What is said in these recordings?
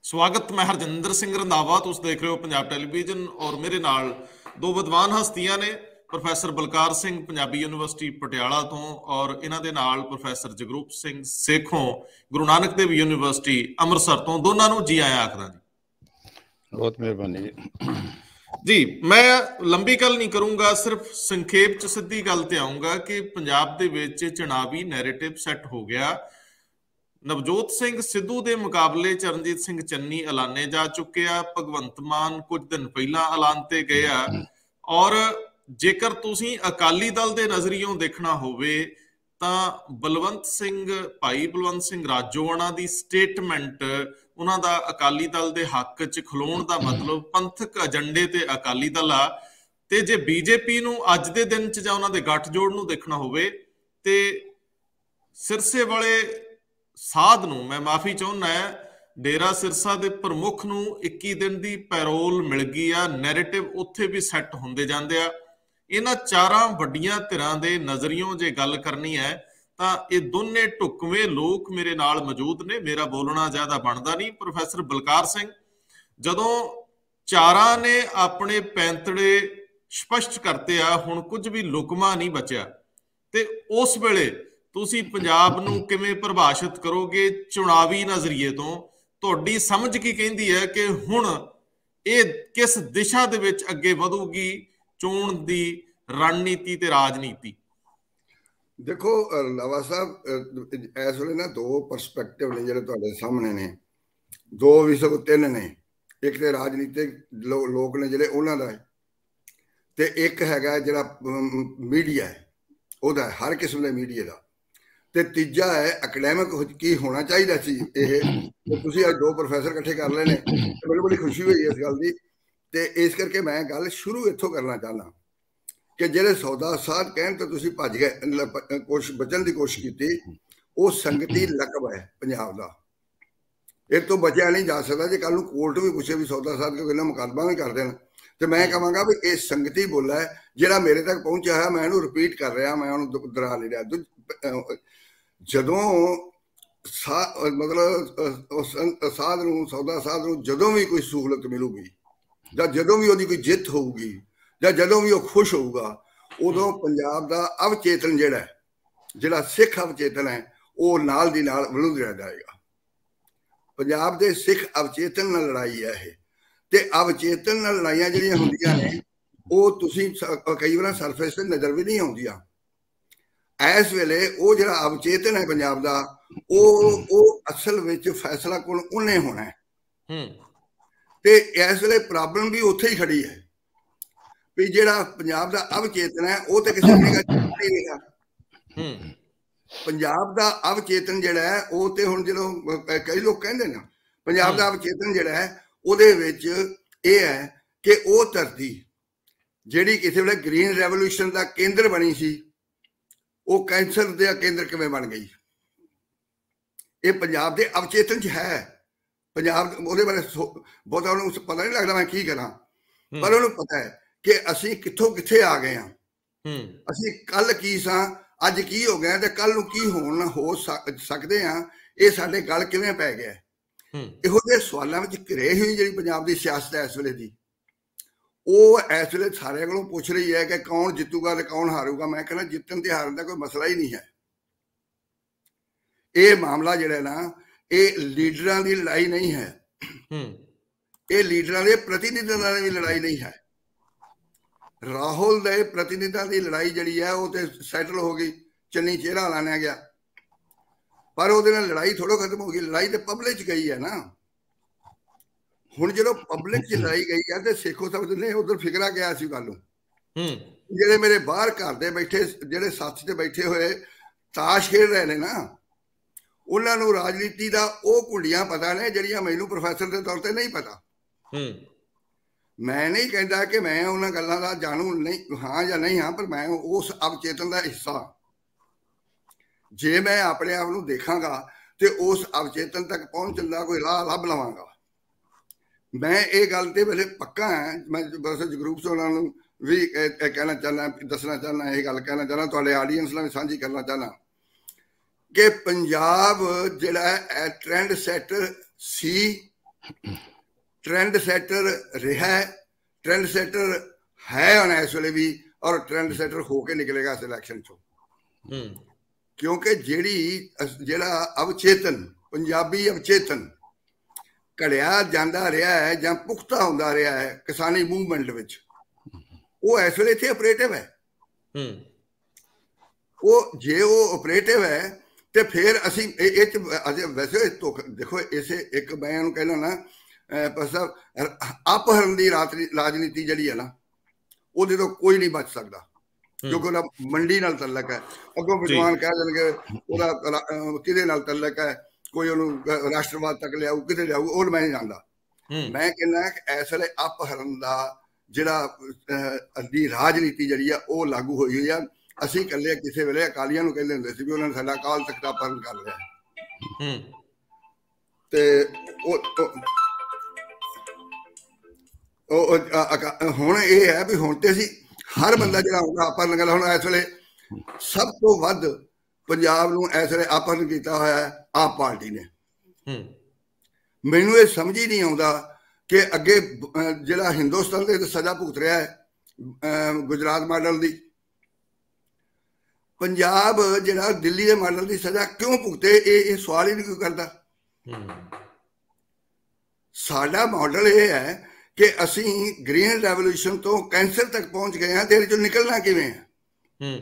स्वागत। मैं हरजिंदर सिंह रंधावा, तुम देख रहे हो पंजाब टैलीविजन और मेरे नाल दो विद्वान हस्तियां ने। प्रोफैसर बलकार सिंह पंजाबी यूनिवर्सिटी पटियाला तो और इन्हां दे नाल प्रोफैसर जगरूप सिंह सेखों गुरु नानक देव यूनिवर्सिटी अमृतसर तो। दोनों नूं जी आया आखदा जी। बहुत मेहरबानी जी। मैं लंबी गल नहीं करूंगा, सिर्फ संखेप च सीधी गल ते आऊंगा कि पंजाब दे विच चुनावी नैरेटिव सैट हो गया। नवजोत सिंह सिद्धू के मुकाबले चरणजीत सिंह चन्नी ऐलाने जा चुके आ। भगवंत मान कुछ दिन पहला ऐलान ते गए आ। और जेकर तुसी अकाली दल के नज़रियों देखना होवे तां बलवंत सिंह भाई बलवंत सिंह राजोआणा की स्टेटमेंट उन्हां दा अकाली दल के हक च खलोण का मतलब पंथक एजेंडे ते अकाली दल आ। ते जे बीजेपी नूं अज दे दिन च जां उन्हां दे गठजोड़ नूं देखना होवे ते सिरसे वाले साध नूं मैं माफी चाहुंदा है, डेरा सिरसा के प्रमुख नूं 21 दिन की पैरोल मिल गई आ। नैरेटिव उत्थे भी सैट होंदे जांदे आ। इन्हां चारां वड्डियां धिरां दे नज़रियों जे गल करनी है तां ये दोने ढुकवें लोक मेरे नाल मौजूद ने। मेरा बोलना ज़्यादा बनदा नहीं। प्रोफैसर बलकार सिंह, जदों चारां ने अपने पैंतड़े स्पष्ट करते आ, हुण कुछ भी लुकमा नहीं बचिया, ते उस वेले ਤੁਸੀਂ ਪੰਜਾਬ ਨੂੰ ਕਿਵੇਂ ਪਰਿਭਾਸ਼ਿਤ ਕਰੋਗੇ ਚੁਣਾਵੀ ਨਜ਼ਰੀਏ ਤੋਂ? ਤੁਹਾਡੀ ਸਮਝ ਕੀ ਕਹਿੰਦੀ ਹੈ ਕਿ ਹੁਣ ਇਹ ਕਿਸ ਦਿਸ਼ਾ ਦੇ ਵਿੱਚ ਅੱਗੇ ਵਧੂਗੀ ਚੋਣ ਦੀ ਰਣਨੀਤੀ ਤੇ ਰਾਜਨੀਤੀ? देखो रंधावा साहब, इस वे ना दो परसपैक्टिव ने जो तुहाडे सामने ने, दो भी सगों तीन ने। एक तो राजनीतिक लोग ने जिहड़े उन्हां दा है, ते एक हैगा जिहड़ा मीडिया है उहदा, हर किस्म के मीडिया का। ते तीजा है अकैडमिक की होना चाहिए सी। तुसीं अज दो प्रोफैसर इकट्ठे कर लए ने, मैनूं बड़ी खुशी हुई इस गल की। ते इस करके मैं गल शुरू इत्थों करना चाहना कि जिहड़े सौदा साध कहण तो तुसीं भज गए, कोशिश बचण की कोशिश की, वो संगती लकब है पंजाब का। इस तो बचा नहीं जा सकता। जे कल कोर्ट भी पूछे भी सौदा साध को इन्हें मुकदमा भी कर देना, तो मैं कहांगा भी ये संगती बोला है जिहड़ा मेरे तक पहुंचा है। मैं इहनूं रिपीट कर रहा, मैं उहनूं दोहरा नहीं रहा। जदों मतलब साध नूं, सौदा साध नूं जदों भी कोई सहूलत मिलूगी, जां जदों भी उहदी कोई जित होऊगी, जां जदों भी वह खुश होऊगा, उदों पंजाब दा अवचेतन जिहड़ा सिख अवचेतन है वो नाल दी नाल वलूंदड़ा जाएगा। पंजाब दे सिख अवचेतन नाल लड़ाई है ये। ते अवचेतन नाल लड़ाइयां जिहड़ियां हुंदियां ने वो तुसीं कई बार सरफेस ते नज़र भी नहीं आउंदियां। इस वेले वो जिहड़ा अवचेतन है पंजाब दा, वो असल विच फैसला कुण उन्हें होना है। ते इस वेले प्रॉब्लम भी उत्थे ही खड़ी है भी जिहड़ा पंजाब दा अवचेतन है वो तो किसी नहीं रहा। पंजाब दा अवचेतन जिहड़ा है वो ते हुण जदों कई लोग कहंदे ने पंजाब दा अवचेतन जिहड़ा है ਉਹਦੇ ਵਿੱਚ ਇਹ ਹੈ ਕਿ ਉਹ ਧਰਤੀ ਜਿਹੜੀ ਕਿਸੇ ਵੇਲੇ ਗ੍ਰੀਨ ਰੈਵੋਲੂਸ਼ਨ ਦਾ ਕੇਂਦਰ ਬਣੀ ਸੀ, ਉਹ ਕੈਂਸਰ ਦਾ ਕੇਂਦਰ ਕਿਵੇਂ ਬਣ ਗਈ? ਇਹ ਪੰਜਾਬ ਦੇ ਅਵਚੇਤਨ 'ਚ ਹੈ। ਪੰਜਾਬ ਉਹਦੇ ਬਾਰੇ ਬਹੁਤਾ ਉਹਨੂੰ ਪਤਾ ਨਹੀਂ ਲੱਗਦਾ ਮੈਂ ਕੀ ਕਰਾਂ, ਪਰ ਉਹਨੂੰ ਪਤਾ ਹੈ ਕਿ ਅਸੀਂ ਕਿੱਥੋਂ ਕਿੱਥੇ ਆ ਗਏ ਹਾਂ। ਅਸੀਂ ਕੱਲ ਕੀ ਸਾਂ, ਅੱਜ ਕੀ ਹੋ ਗਿਆ, ਤੇ ਕੱਲ ਨੂੰ ਕੀ ਹੋ ਸਕਦੇ ਹਾਂ, ਇਹ ਸਾਡੇ ਗਲ ਕਿਵੇਂ ਪੈ ਗਿਆ। ਇਹੋ ਜਿਹੇ ਸਵਾਲਾਂ ਵਿੱਚ ਘਿਰੇ ਹੋਈ ਜਿਹੜੀ ਪੰਜਾਬ ਦੀ ਸਿਆਸਤ ਹੈ ਇਸ ਵੇਲੇ ਦੀ, ਉਹ ਇਸ ਵੇਲੇ ਸਾਰਿਆਂ ਕੋਲੋਂ ਪੁੱਛ ਰਹੀ ਹੈ ਕਿ ਕੌਣ ਜਿੱਤੂਗਾ ਤੇ ਕੌਣ ਹਾਰੂਗਾ। ਮੈਂ ਕਹਿੰਦਾ ਜਿੱਤਣ ਤੇ ਹਾਰਨ ਦਾ ਕੋਈ ਮਸਲਾ ਹੀ ਨਹੀਂ ਹੈ। ਇਹ ਮਾਮਲਾ ਜਿਹੜਾ ਨਾ, ਇਹ ਲੀਡਰਾਂ ਦੀ ਲੜਾਈ ਨਹੀਂ ਹੈ, ਇਹ ਲੀਡਰਾਂ ਦੇ ਪ੍ਰਤੀਨਿਧਾਂ ਦੀ ਲੜਾਈ ਨਹੀਂ ਹੈ। ਰਾਹੁਲ ਦੇ ਪ੍ਰਤੀਨਿਧਾਂ ਦੀ ਲੜਾਈ ਜਿਹੜੀ ਹੈ ਉਹ ਤੇ ਸੈਟਲ ਹੋ ਗਈ, ਚੰਨੀ ਚਿਹਰਾ ਲਾਣਿਆ ਗਿਆ, पर वो लड़ाई थोड़ा खत्म हो गई। लड़ाई तो पब्लिक गई है ना। हुण जो पब्लिक च लड़ाई गई है तो सेखो साहब ने उधर फिकरा गया सी गल नूं। जेडे मेरे बाहर घर दे बैठे जेडे साथ से बैठे हुए ताश खेल रहे ने ना, उन्हां नूं राजनीति दा वो कुंडियां पता ने जिहड़ियां मैनूं प्रोफैसर के तौर पर नहीं पता। मैं नहीं कहता कि मैं उन्हां गल्लां दा जानू नहीं हाँ या नहीं हाँ, पर मैं उस अवचेतन का हिस्सा। जे मैं अपने आप को देखांगा तो उस अवचेतन तक पहुंचने का कोई राह लभ लवांगा। मैं ये गल ते वेले पक्का है। मैं बस जगरूप सोना भी कहना चाहना, दसना चाहना, ये गल कहना चाहना, तुहाडे आडियंस नाल साझी करना चाहना कि पंजाब जिहड़ा ट्रेंड सैटर सी ट्रेंड सैटर रहा है, ट्रेंड सैटर है हुण इस वेले भी, और ट्रेंड सैटर होके निकलेगा इस इलैक्शन चो। क्योंकि जिहड़ा अवचेतन पंजाबी अवचेतन घड़िया जांदा रहा है जां पुख्ता हुंदा रहा है किसानी मूवमेंट विच, वो इस वेले इत्थे ऑपरेटिव है। वो जे वो ऑपरेटिव है तो फिर असी वैसे देखो इसे एक मैं कहना ना अपहरण की राजनीति जी है ना, वो तो कोई नहीं बच सकता, क्योंकि वह मंडी नाल तलक है। अगों विद्वान कह देंगे कि तलक है, कोई उन्होंने राष्ट्रवाद तक लियाऊ कि लियाऊ, और मैं नहीं जानता। मैं कहना इस वे अपहरण का जिहड़ा राजनीति जी है वो लागू हुई हुई है। असी कल्ले किसी वेले अकालियां नूं कहंदे हुंदे सी भी उन्होंने साडा अकाल तख्त अपहरण कर लिया ते हुण ये है भी हुण ते असी हर बंदा जिहड़ा हुंदा अपहरण करदा। हुण इस वेले सब तो वध पंजाब नूं इस वेले अपहरण कीता होया है आप पार्टी ने। मैनूं ये समझ ही नहीं आउंदा कि अगे जिहड़ा हिंदुस्तान दे सजा भुगत रहा है गुजरात मॉडल दी, पंजाब जिहड़ा दिल्ली के मॉडल की सजा क्यों भुगते, ये सवाल ही नहीं कोई करता। साडा मॉडल ये है कि असी ग्रीन रेवोल्यूशन तो कैंसर तक पहुंच गए हैं, तेरे चो निकलना किवें है।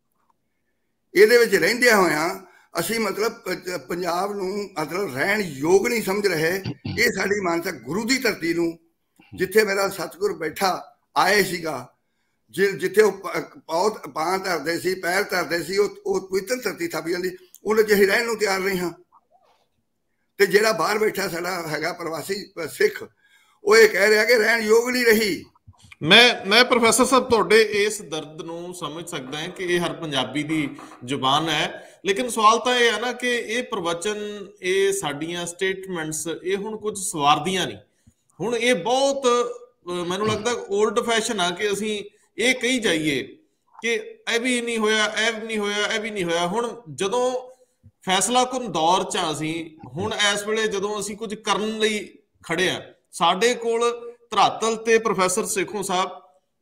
ਇਹਦੇ ਵਿੱਚ ਰਹਿੰਦਿਆਂ ਹੋਇਆਂ ਅਸੀਂ ਮਤਲਬ ਪੰਜਾਬ ਨੂੰ ਮਤਲਬ ਰਹਿਣ ਯੋਗ ਨਹੀਂ ਸਮਝ ਰਹੇ। ਇਹ ਸਾਡੀ ਮਾਨਸਾ ਗੁਰੂ ਦੀ ਧਰਤੀ ਨੂੰ, ਜਿੱਥੇ ਮੇਰਾ ਸਤਿਗੁਰ ਬੈਠਾ ਆਏ ਸੀਗਾ, ਜਿੱਥੇ ਉਹ ਬਹੁਤ ਬਾਂਹ ਧਰਦੇ ਸੀ, ਪੈਰ ਧਰਦੇ ਸੀ, ਉਹ ਪਵਿੱਤਰ ਧਰਤੀ ਥੱਪ ਜਾਂਦੀ, ਉਹਦੇ 'ਚ ਅਸੀਂ ਰਹਿਣ ਨੂੰ ਤਿਆਰ ਨਹੀਂ ਹਾਂ। ਤੇ ਜਿਹੜਾ ਬਾਹਰ ਬੈਠਾ ਸਾਡਾ ਹੈਗਾ ਪ੍ਰਵਾਸੀ ਸਿੱਖ, ਉਹ ਇਹ ਕਹਿ ਰਿਹਾ ਕਿ ਰਹਿਣ ਯੋਗ ਨਹੀਂ ਰਹੀ। मैं प्रोफैसर साहब तुहाडे इस दर्द नूं समझ सकदा है कि ये हर पंजाबी दी जुबान है, लेकिन सवाल तो यह है ना कि ये प्रवचन, ये साडियां स्टेटमेंट्स, ये हुण कुछ सवारदियां नहीं। हुण ये बहुत मैनूं लगदा ओल्ड फैशन आ कि असीं ये कही जाइए कि ਇਹ भी नहीं होया, ਇਹ भी नहीं होया, ਇਹ भी नहीं होया। हुण जदों फैसला कुन दौर च असीं हुण इस वेले जदों असीं कुछ करन लई खड़े आ, साडे कोल ਧਰਾਤਲ ਤੇ ਪ੍ਰੋਫੈਸਰ ਸੇਖੋਂ ਸਾਹਿਬ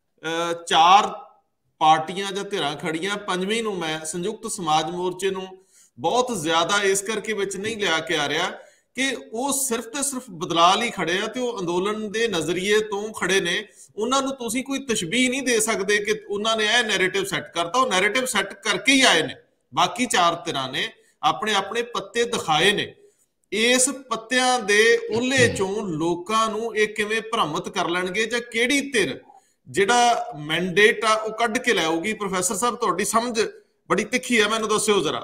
4 ਪਾਰਟੀਆਂ ਜਾਂ ਧਿਰਾਂ ਖੜੀਆਂ, 5ਵੀਂ ਨੂੰ ਮੈਂ ਸੰਯੁਕਤ ਸਮਾਜ ਮੋਰਚੇ ਨੂੰ ਬਹੁਤ ਜ਼ਿਆਦਾ ਇਸ ਕਰਕੇ ਵਿੱਚ ਨਹੀਂ ਲਿਆ ਕੇ ਆ ਰਿਹਾ ਕਿ ਉਹ ਸਿਰਫ ਤੇ ਸਿਰਫ ਬਦਲਾਅ ਲਈ ਖੜੇ ਆ ਤੇ ਉਹ ਅੰਦੋਲਨ ਦੇ ਨਜ਼ਰੀਏ ਤੋਂ ਖੜੇ ਨੇ। ਉਹਨਾਂ ਨੂੰ ਤੁਸੀਂ ਕੋਈ ਤਸ਼ਬੀਹ ਨਹੀਂ ਦੇ ਸਕਦੇ ਕਿ ਉਹਨਾਂ ਨੇ ਇਹ ਨੈਰੇਟਿਵ ਸੈੱਟ ਕਰਤਾ। ਉਹ ਨੈਰੇਟਿਵ ਸੈੱਟ ਕਰਕੇ ਹੀ ਆਏ ਨੇ। ਬਾਕੀ 4 ਧਿਰਾਂ ਨੇ ਆਪਣੇ ਆਪਣੇ ਪੱਤੇ ਦਿਖਾਏ ਨੇ। ਇਸ ਪੱਤਿਆਂ ਦੇ ਉਹਲੇ ਚੋਂ ਲੋਕਾਂ ਨੂੰ ਇਹ ਕਿਵੇਂ ਭ੍ਰਮਿਤ ਕਰ ਲੈਣਗੇ ਜਾਂ ਕਿਹੜੀ ਧਿਰ ਜਿਹੜਾ ਮੈਂਡੇਟ ਆ ਉਹ ਕੱਢ ਕੇ ਲਿਆਊਗੀ? ਪ੍ਰੋਫੈਸਰ ਸਾਹਿਬ ਤੁਹਾਡੀ ਸਮਝ ਬੜੀ ਤਿੱਖੀ ਹੈ, ਮੈਨੂੰ ਦੱਸਿਓ ਜ਼ਰਾ।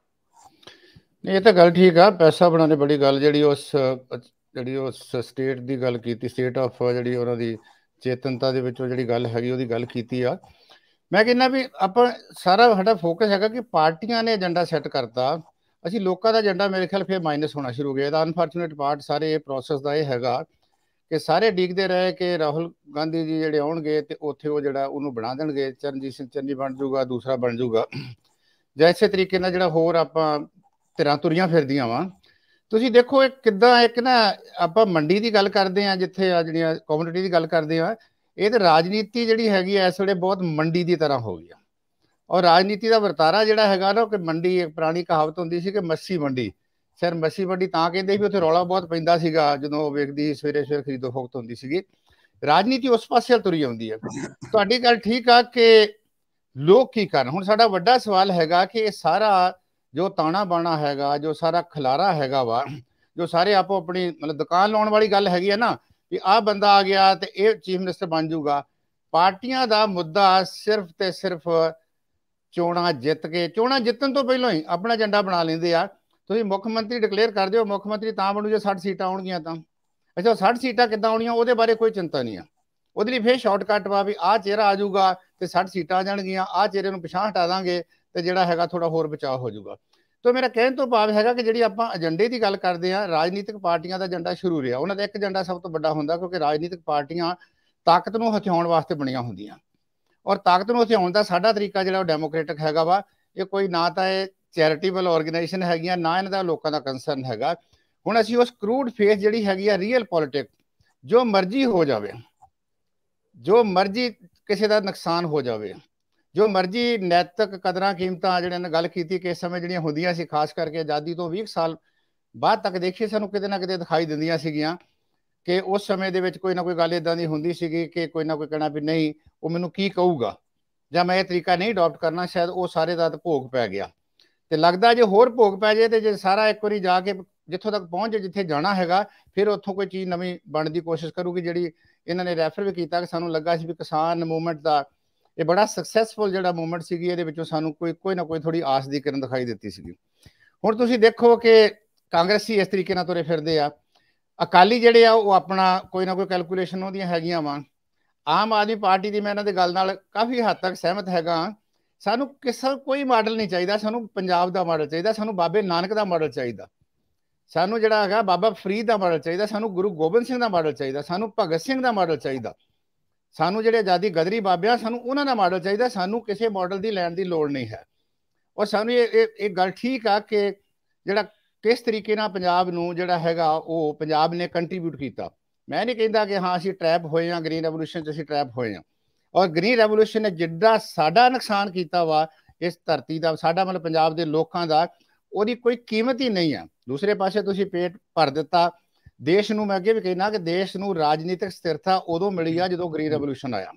ਇਹ ਤਾਂ ਗੱਲ ਠੀਕ ਆ, ਪੈਸਾ ਬਣਾਉਣੇ ਬੜੀ ਗੱਲ ਜਿਹੜੀ ਉਸ ਸਟੇਟ ਦੀ ਗੱਲ ਕੀਤੀ, ਸਟੇਟ ਆਫ ਜਿਹੜੀ ਉਹਨਾਂ ਦੀ ਚੇਤਨਤਾ ਦੇ ਵਿੱਚੋਂ ਜਿਹੜੀ ਗੱਲ ਹੈਗੀ ਉਹਦੀ ਗੱਲ ਕੀਤੀ ਆ। ਮੈਂ ਕਹਿੰਦਾ ਵੀ ਆਪਾਂ ਸਾਰਾ ਸਾਡਾ ਫੋਕਸ ਹੈਗਾ ਕਿ ਪਾਰਟੀਆਂ ਨੇ ਏਜੰਡਾ ਸੈੱਟ ਕਰਤਾ, ਅਸੀਂ ਲੋਕਾਂ ਦਾ ਏਜੰਡਾ ਮੇਰੇ ਖਿਆਲ ਫਿਰ ਮਾਈਨਸ ਹੋਣਾ ਸ਼ੁਰੂ ਹੋ ਗਿਆ। ਇਹਦਾ ਅਨਫੋਰਚੂਨੇਟ ਪਾਰਟ ਸਾਰੇ ਇਹ ਪ੍ਰੋਸੈਸ ਦਾ ਇਹ ਹੈਗਾ ਕਿ ਸਾਰੇ ਉਡੀਕਦੇ ਰਹੇ ਕਿ ਰਾਹੁਲ ਗਾਂਧੀ ਜੀ ਜਿਹੜੇ ਆਉਣਗੇ ਤੇ ਉੱਥੇ ਉਹ ਜਿਹੜਾ ਉਹਨੂੰ ਬਣਾ ਦੇਣਗੇ, ਚਰਨਜੀਤ ਸਿੰਘ ਚੰਨੀ ਬਣ ਜਾਊਗਾ, ਦੂਸਰਾ ਬਣ ਜਾਊਗਾ, ਜਾਂ ਇਸੇ ਤਰੀਕੇ ਨਾਲ ਜਿਹੜਾ ਹੋਰ ਆਪਾਂ ਧਿਰਾਂ ਤੁਰੀਆਂ ਫਿਰਦੀਆਂ ਵਾ। ਤੁਸੀਂ ਦੇਖੋ ਇਹ ਕਿੱਦਾਂ ਇੱਕ ਨਾ ਆਪਾਂ ਮੰਡੀ ਦੀ ਗੱਲ ਕਰਦੇ ਹਾਂ, ਜਿੱਥੇ ਆ ਜਿਹੜੀਆਂ ਕਮਿਊਨਿਟੀ ਦੀ ਗੱਲ ਕਰਦੇ ਹਾਂ, ਇਹ ਤੇ ਰਾਜਨੀਤੀ ਜਿਹੜੀ ਹੈਗੀ ਇਸ ਵੇਲੇ ਬਹੁਤ ਮੰਡੀ ਦੀ ਤਰ੍ਹਾਂ ਹੋ ਗਈ ਆ। ਔਰ ਰਾਜਨੀਤੀ ਦਾ ਵਰਤਾਰਾ ਜਿਹੜਾ ਹੈਗਾ ਨਾ ਕਿ ਮੰਡੀ, ਇੱਕ ਪੁਰਾਣੀ ਕਹਾਵਤ ਹੁੰਦੀ ਸੀ ਕਿ ਮੱਸੀ ਮੰਡੀ, ਸਿਰ ਮੱਸੀ ਮੰਡੀ ਤਾਂ ਕਹਿੰਦੇ ਵੀ ਉੱਥੇ ਰੌਲਾ ਬਹੁਤ ਪੈਂਦਾ ਸੀਗਾ ਜਦੋਂ ਉਹ ਵੇਖਦੀ ਸਵੇਰੇ ਸਵੇਰੇ ਖਰੀਦੋ ਫੋਕਤ ਹੁੰਦੀ ਸੀਗੀ। ਰਾਜਨੀਤੀ ਉਸ ਪਾਸੇ ਤੁਰੀ ਆਉਂਦੀ ਹੈ। ਤੁਹਾਡੀ ਗੱਲ ਠੀਕ ਆ ਕਿ ਲੋਕ ਕੀ ਕਰਨ। ਹੁਣ ਸਾਡਾ ਵੱਡਾ ਸਵਾਲ ਹੈਗਾ ਕਿ ਇਹ ਸਾਰਾ ਜੋ ਤਾਣਾ ਬਾਣਾ ਹੈਗਾ, ਜੋ ਸਾਰਾ ਖਲਾਰਾ ਹੈਗਾ ਵਾ, ਜੋ ਸਾਰੇ ਆਪੋ ਆਪਣੀ ਮਤਲਬ ਦੁਕਾਨ ਲਾਉਣ ਵਾਲੀ ਗੱਲ ਹੈਗੀ ਹੈ ਨਾ ਵੀ ਆਹ ਬੰਦਾ ਆ ਗਿਆ ਤੇ ਇਹ ਚੀਫ ਮਿਨਿਸਟਰ ਬਣ ਜਾਊਗਾ। ਪਾਰਟੀਆਂ ਦਾ ਮੁੱਦਾ ਸਿਰਫ ਤੇ ਸਿਰਫ ਚੋਣਾਂ ਜਿੱਤ ਕੇ, ਚੋਣਾਂ ਜਿੱਤਣ ਤੋਂ ਪਹਿਲਾਂ ਹੀ ਆਪਣਾ ਏਜੰਡਾ ਬਣਾ ਲੈਂਦੇ ਆ। ਤੁਸੀਂ ਮੁੱਖ ਮੰਤਰੀ ਡਿਕਲੇਅਰ ਕਰ ਦਿਓ, ਮੁੱਖ ਮੰਤਰੀ ਤਾਂ ਬਣੂ ਜੇ 60 ਸੀਟਾਂ ਆਉਣਗੀਆਂ ਤਾਂ। ਅੱਛਾ 60 ਸੀਟਾਂ ਕਿੱਦਾਂ ਆਉਣੀਆਂ ਉਹਦੇ ਬਾਰੇ ਕੋਈ ਚਿੰਤਾ ਨਹੀਂ ਆ। ਉਹਦੇ ਲਈ ਫਿਰ ਸ਼ਾਰਟਕੱਟ ਵਾ ਵੀ ਆਹ ਚਿਹਰਾ ਆ ਜਾਊਗਾ ਤੇ 60 ਸੀਟਾਂ ਆ ਜਾਣਗੀਆਂ, ਆਹ ਚਿਹਰੇ ਨੂੰ ਪਿਛਾਂਹ ਹਟਾ ਦਾਂਗੇ ਤੇ ਜਿਹੜਾ ਹੈਗਾ ਥੋੜਾ ਹੋਰ ਬਚਾਅ ਹੋ ਜਾਊਗਾ। ਤਾਂ ਮੇਰਾ ਕਹਿਣ ਤੋਂ ਭਾਵ ਹੈਗਾ ਕਿ ਜਿਹੜੀ ਆਪਾਂ ਏਜੰਡੇ ਦੀ ਗੱਲ ਕਰਦੇ ਹਾਂ, ਰਾਜਨੀਤਿਕ ਪਾਰਟੀਆਂ ਦਾ ਏਜੰਡਾ ਸ਼ੁਰੂ ਰਿਹਾ। ਉਹਨਾਂ ਦਾ ਇੱਕ ਏਜੰਡਾ ਸਭ ਤੋਂ ਵੱਡਾ ਹੁੰਦਾ ਕਿਉਂਕਿ ਰਾਜਨੀਤਿਕ ਪਾਰਟੀਆਂ ਤਾਕਤ ਨੂੰ ਹਥਿਆਉਣ ਵਾਸਤੇ ਬਣੀਆਂ ਹੁੰਦੀਆਂ। ਔਰ ਤਾਕਤ ਨੂੰ ਹਥਿਆਉਣ ਦਾ ਸਾਡਾ ਤਰੀਕਾ ਜਿਹੜਾ ਉਹ ਡੈਮੋਕ੍ਰੇਟਿਕ ਹੈਗਾ ਵਾ। ਇਹ ਕੋਈ ਨਾ ਤਾਂ ਇਹ ਚੈਰੀਟੇਬਲ ਆਰਗੇਨਾਈਜੇਸ਼ਨ ਹੈਗੀਆਂ, ਨਾ ਇਹਨਾਂ ਦਾ ਲੋਕਾਂ ਦਾ ਕੰਸਰਨ ਹੈਗਾ। ਹੁਣ ਅਸੀਂ ਉਸ ਕਰੂਡ ਫੇਸ ਜਿਹੜੀ ਹੈਗੀ ਆ ਰੀਅਲ ਪੋਲਿਟਿਕ, ਜੋ ਮਰਜ਼ੀ ਹੋ ਜਾਵੇ, ਜੋ ਮਰਜ਼ੀ ਕਿਸੇ ਦਾ ਨੁਕਸਾਨ ਹੋ ਜਾਵੇ, ਜੋ ਮਰਜ਼ੀ ਨੈਤਿਕ ਕਦਰਾਂ ਕੀਮਤਾਂ ਜਿਹੜੀਆਂ ਨੇ ਗੱਲ ਕੀਤੀ ਕਿ ਇਸ ਸਮੇਂ ਜਿਹੜੀਆਂ ਹੁੰਦੀਆਂ ਸੀ, ਖਾਸ ਕਰਕੇ ਆਜ਼ਾਦੀ ਤੋਂ 20 ਸਾਲ ਬਾਅਦ ਤੱਕ ਦੇਖੀਏ, ਸਾਨੂੰ ਕਿਤੇ ਨਾ ਕਿਤੇ ਦਿਖਾਈ ਦਿੰਦੀਆਂ ਸੀਗੀਆਂ ਕਿ ਉਸ ਸਮੇਂ ਦੇ ਵਿੱਚ ਕੋਈ ਨਾ ਕੋਈ ਗੱਲ ਇੱਦਾਂ ਦੀ ਹੁੰਦੀ ਸੀਗੀ ਕਿ ਕੋਈ ਨਾ ਕੋਈ ਕਹਿਣਾ ਵੀ ਨਹੀਂ ਉਹ ਮੈਨੂੰ ਕੀ ਕਹੂਗਾ ਜਾਂ ਮੈਂ ਇਹ ਤਰੀਕਾ ਨਹੀਂ ਅਡਾਪਟ ਕਰਨਾ, ਸ਼ਾਇਦ ਉਹ ਸਾਰੇ ਦਾ ਭੋਗ ਪੈ ਗਿਆ। ਤੇ ਲੱਗਦਾ ਜੇ ਹੋਰ ਭੋਗ ਪੈ ਜਾਏ ਤੇ ਜੇ ਸਾਰਾ ਇੱਕ ਵਾਰੀ ਜਾ ਕੇ ਜਿੱਥੋਂ ਤੱਕ ਪਹੁੰਚ ਜਾਏ ਜਿੱਥੇ ਜਾਣਾ ਹੈਗਾ, ਫਿਰ ਉੱਥੋਂ ਕੋਈ ਚੀਜ਼ ਨਵੀਂ ਬਣਨ ਦੀ ਕੋਸ਼ਿਸ਼ ਕਰੂਗੀ। ਜਿਹੜੀ ਇਹਨਾਂ ਨੇ ਰੈਫਰ ਵੀ ਕੀਤਾ ਕਿ ਸਾਨੂੰ ਲੱਗਾ ਸੀ ਵੀ ਕਿਸਾਨ ਮੂਵਮੈਂਟ ਦਾ ਇਹ ਬੜਾ ਸਕਸੈਸਫੁਲ ਜਿਹੜਾ ਮੂਵਮੈਂਟ ਸੀਗੀ, ਇਹਦੇ ਵਿੱਚੋਂ ਸਾਨੂੰ ਕੋਈ ਨਾ ਕੋਈ ਥੋੜੀ ਆਸ ਦੀ ਕਿਰਨ ਦਿਖਾਈ ਦਿੱਤੀ ਸੀਗੀ। ਹੁਣ ਤੁਸੀਂ ਦੇਖੋ ਕਿ ਕਾਂਗਰਸੀ ਇਸ ਤਰੀਕੇ ਨਾਲ ਤੁਰੇ ਫਿਰਦੇ ਆ, ਅਕਾਲੀ ਜਿਹੜੇ ਆ ਉਹ ਆਪਣਾ ਕੋਈ ਨਾ ਕੋਈ ਕੈਲਕੂਲੇਸ਼ਨ ਉਹਦੀਆਂ ਹੈਗੀਆਂ ਵਾ। ਆਮ ਆਦਮੀ ਪਾਰਟੀ ਦੀ ਮੈਂ ਇਹਨਾਂ ਦੀ ਗੱਲ ਨਾਲ ਕਾਫੀ ਹੱਦ ਤੱਕ ਸਹਿਮਤ ਹੈਗਾ। ਸਾਨੂੰ ਕੋਈ ਮਾਡਲ ਨਹੀਂ ਚਾਹੀਦਾ, ਸਾਨੂੰ ਪੰਜਾਬ ਦਾ ਮਾਡਲ ਚਾਹੀਦਾ, ਸਾਨੂੰ ਬਾਬੇ ਨਾਨਕ ਦਾ ਮਾਡਲ ਚਾਹੀਦਾ, ਸਾਨੂੰ ਜਿਹੜਾ ਹੈਗਾ ਬਾਬਾ ਫਰੀਦ ਦਾ ਮਾਡਲ ਚਾਹੀਦਾ, ਸਾਨੂੰ ਗੁਰੂ ਗੋਬਿੰਦ ਸਿੰਘ ਦਾ ਮਾਡਲ ਚਾਹੀਦਾ, ਸਾਨੂੰ ਭਗਤ ਸਿੰਘ ਦਾ ਮਾਡਲ ਚਾਹੀਦਾ, ਸਾਨੂੰ ਜਿਹੜੇ ਆਜ਼ਾਦੀ ਗਦਰੀ ਬਾਬਿਆਂ ਸਾਨੂੰ ਉਹਨਾਂ ਦਾ ਮਾਡਲ ਚਾਹੀਦਾ। ਸਾਨੂੰ ਕਿਸੇ ਮਾਡਲ ਦੀ ਲੈਣ ਦੀ ਲੋੜ ਨਹੀਂ ਹੈ। ਔਰ ਸਾਨੂੰ ਇਹ ਗੱਲ ਠੀਕ ਆ ਕਿ ਜਿਹੜਾ ਕਿਸ ਤਰੀਕੇ ਨਾਲ ਪੰਜਾਬ ਨੂੰ ਜਿਹੜਾ ਹੈਗਾ ਉਹ ਪੰਜਾਬ ਨੇ ਕੰਟਰੀਬਿਊਟ ਕੀਤਾ। ਮੈਂ ਨਹੀਂ ਕਹਿੰਦਾ ਕਿ ਹਾਂ ਅਸੀਂ ਟਰੈਪ ਹੋਏ ਹਾਂ, ਗ੍ਰੀਨ ਰੈਵੋਲੂਸ਼ਨ 'ਚ ਅਸੀਂ ਟਰੈਪ ਹੋਏ ਹਾਂ। ਔਰ ਗ੍ਰੀਨ ਰੈਵੋਲੂਸ਼ਨ ਨੇ ਜਿੱਦਾਂ ਸਾਡਾ ਨੁਕਸਾਨ ਕੀਤਾ ਵਾ ਇਸ ਧਰਤੀ ਦਾ, ਸਾਡਾ ਮਤਲਬ ਪੰਜਾਬ ਦੇ ਲੋਕਾਂ ਦਾ, ਉਹਦੀ ਕੋਈ ਕੀਮਤ ਹੀ ਨਹੀਂ ਆ। ਦੂਸਰੇ ਪਾਸੇ ਤੁਸੀਂ ਪੇਟ ਭਰ ਦਿੱਤਾ ਦੇਸ਼ ਨੂੰ। ਮੈਂ ਅੱਗੇ ਵੀ ਕਹਿਣਾ ਕਿ ਦੇਸ਼ ਨੂੰ ਰਾਜਨੀਤਿਕ ਸਥਿਰਤਾ ਉਦੋਂ ਮਿਲੀ ਆ ਜਦੋਂ ਗ੍ਰੀਨ ਰੈਵੋਲੂਸ਼ਨ ਆਇਆ।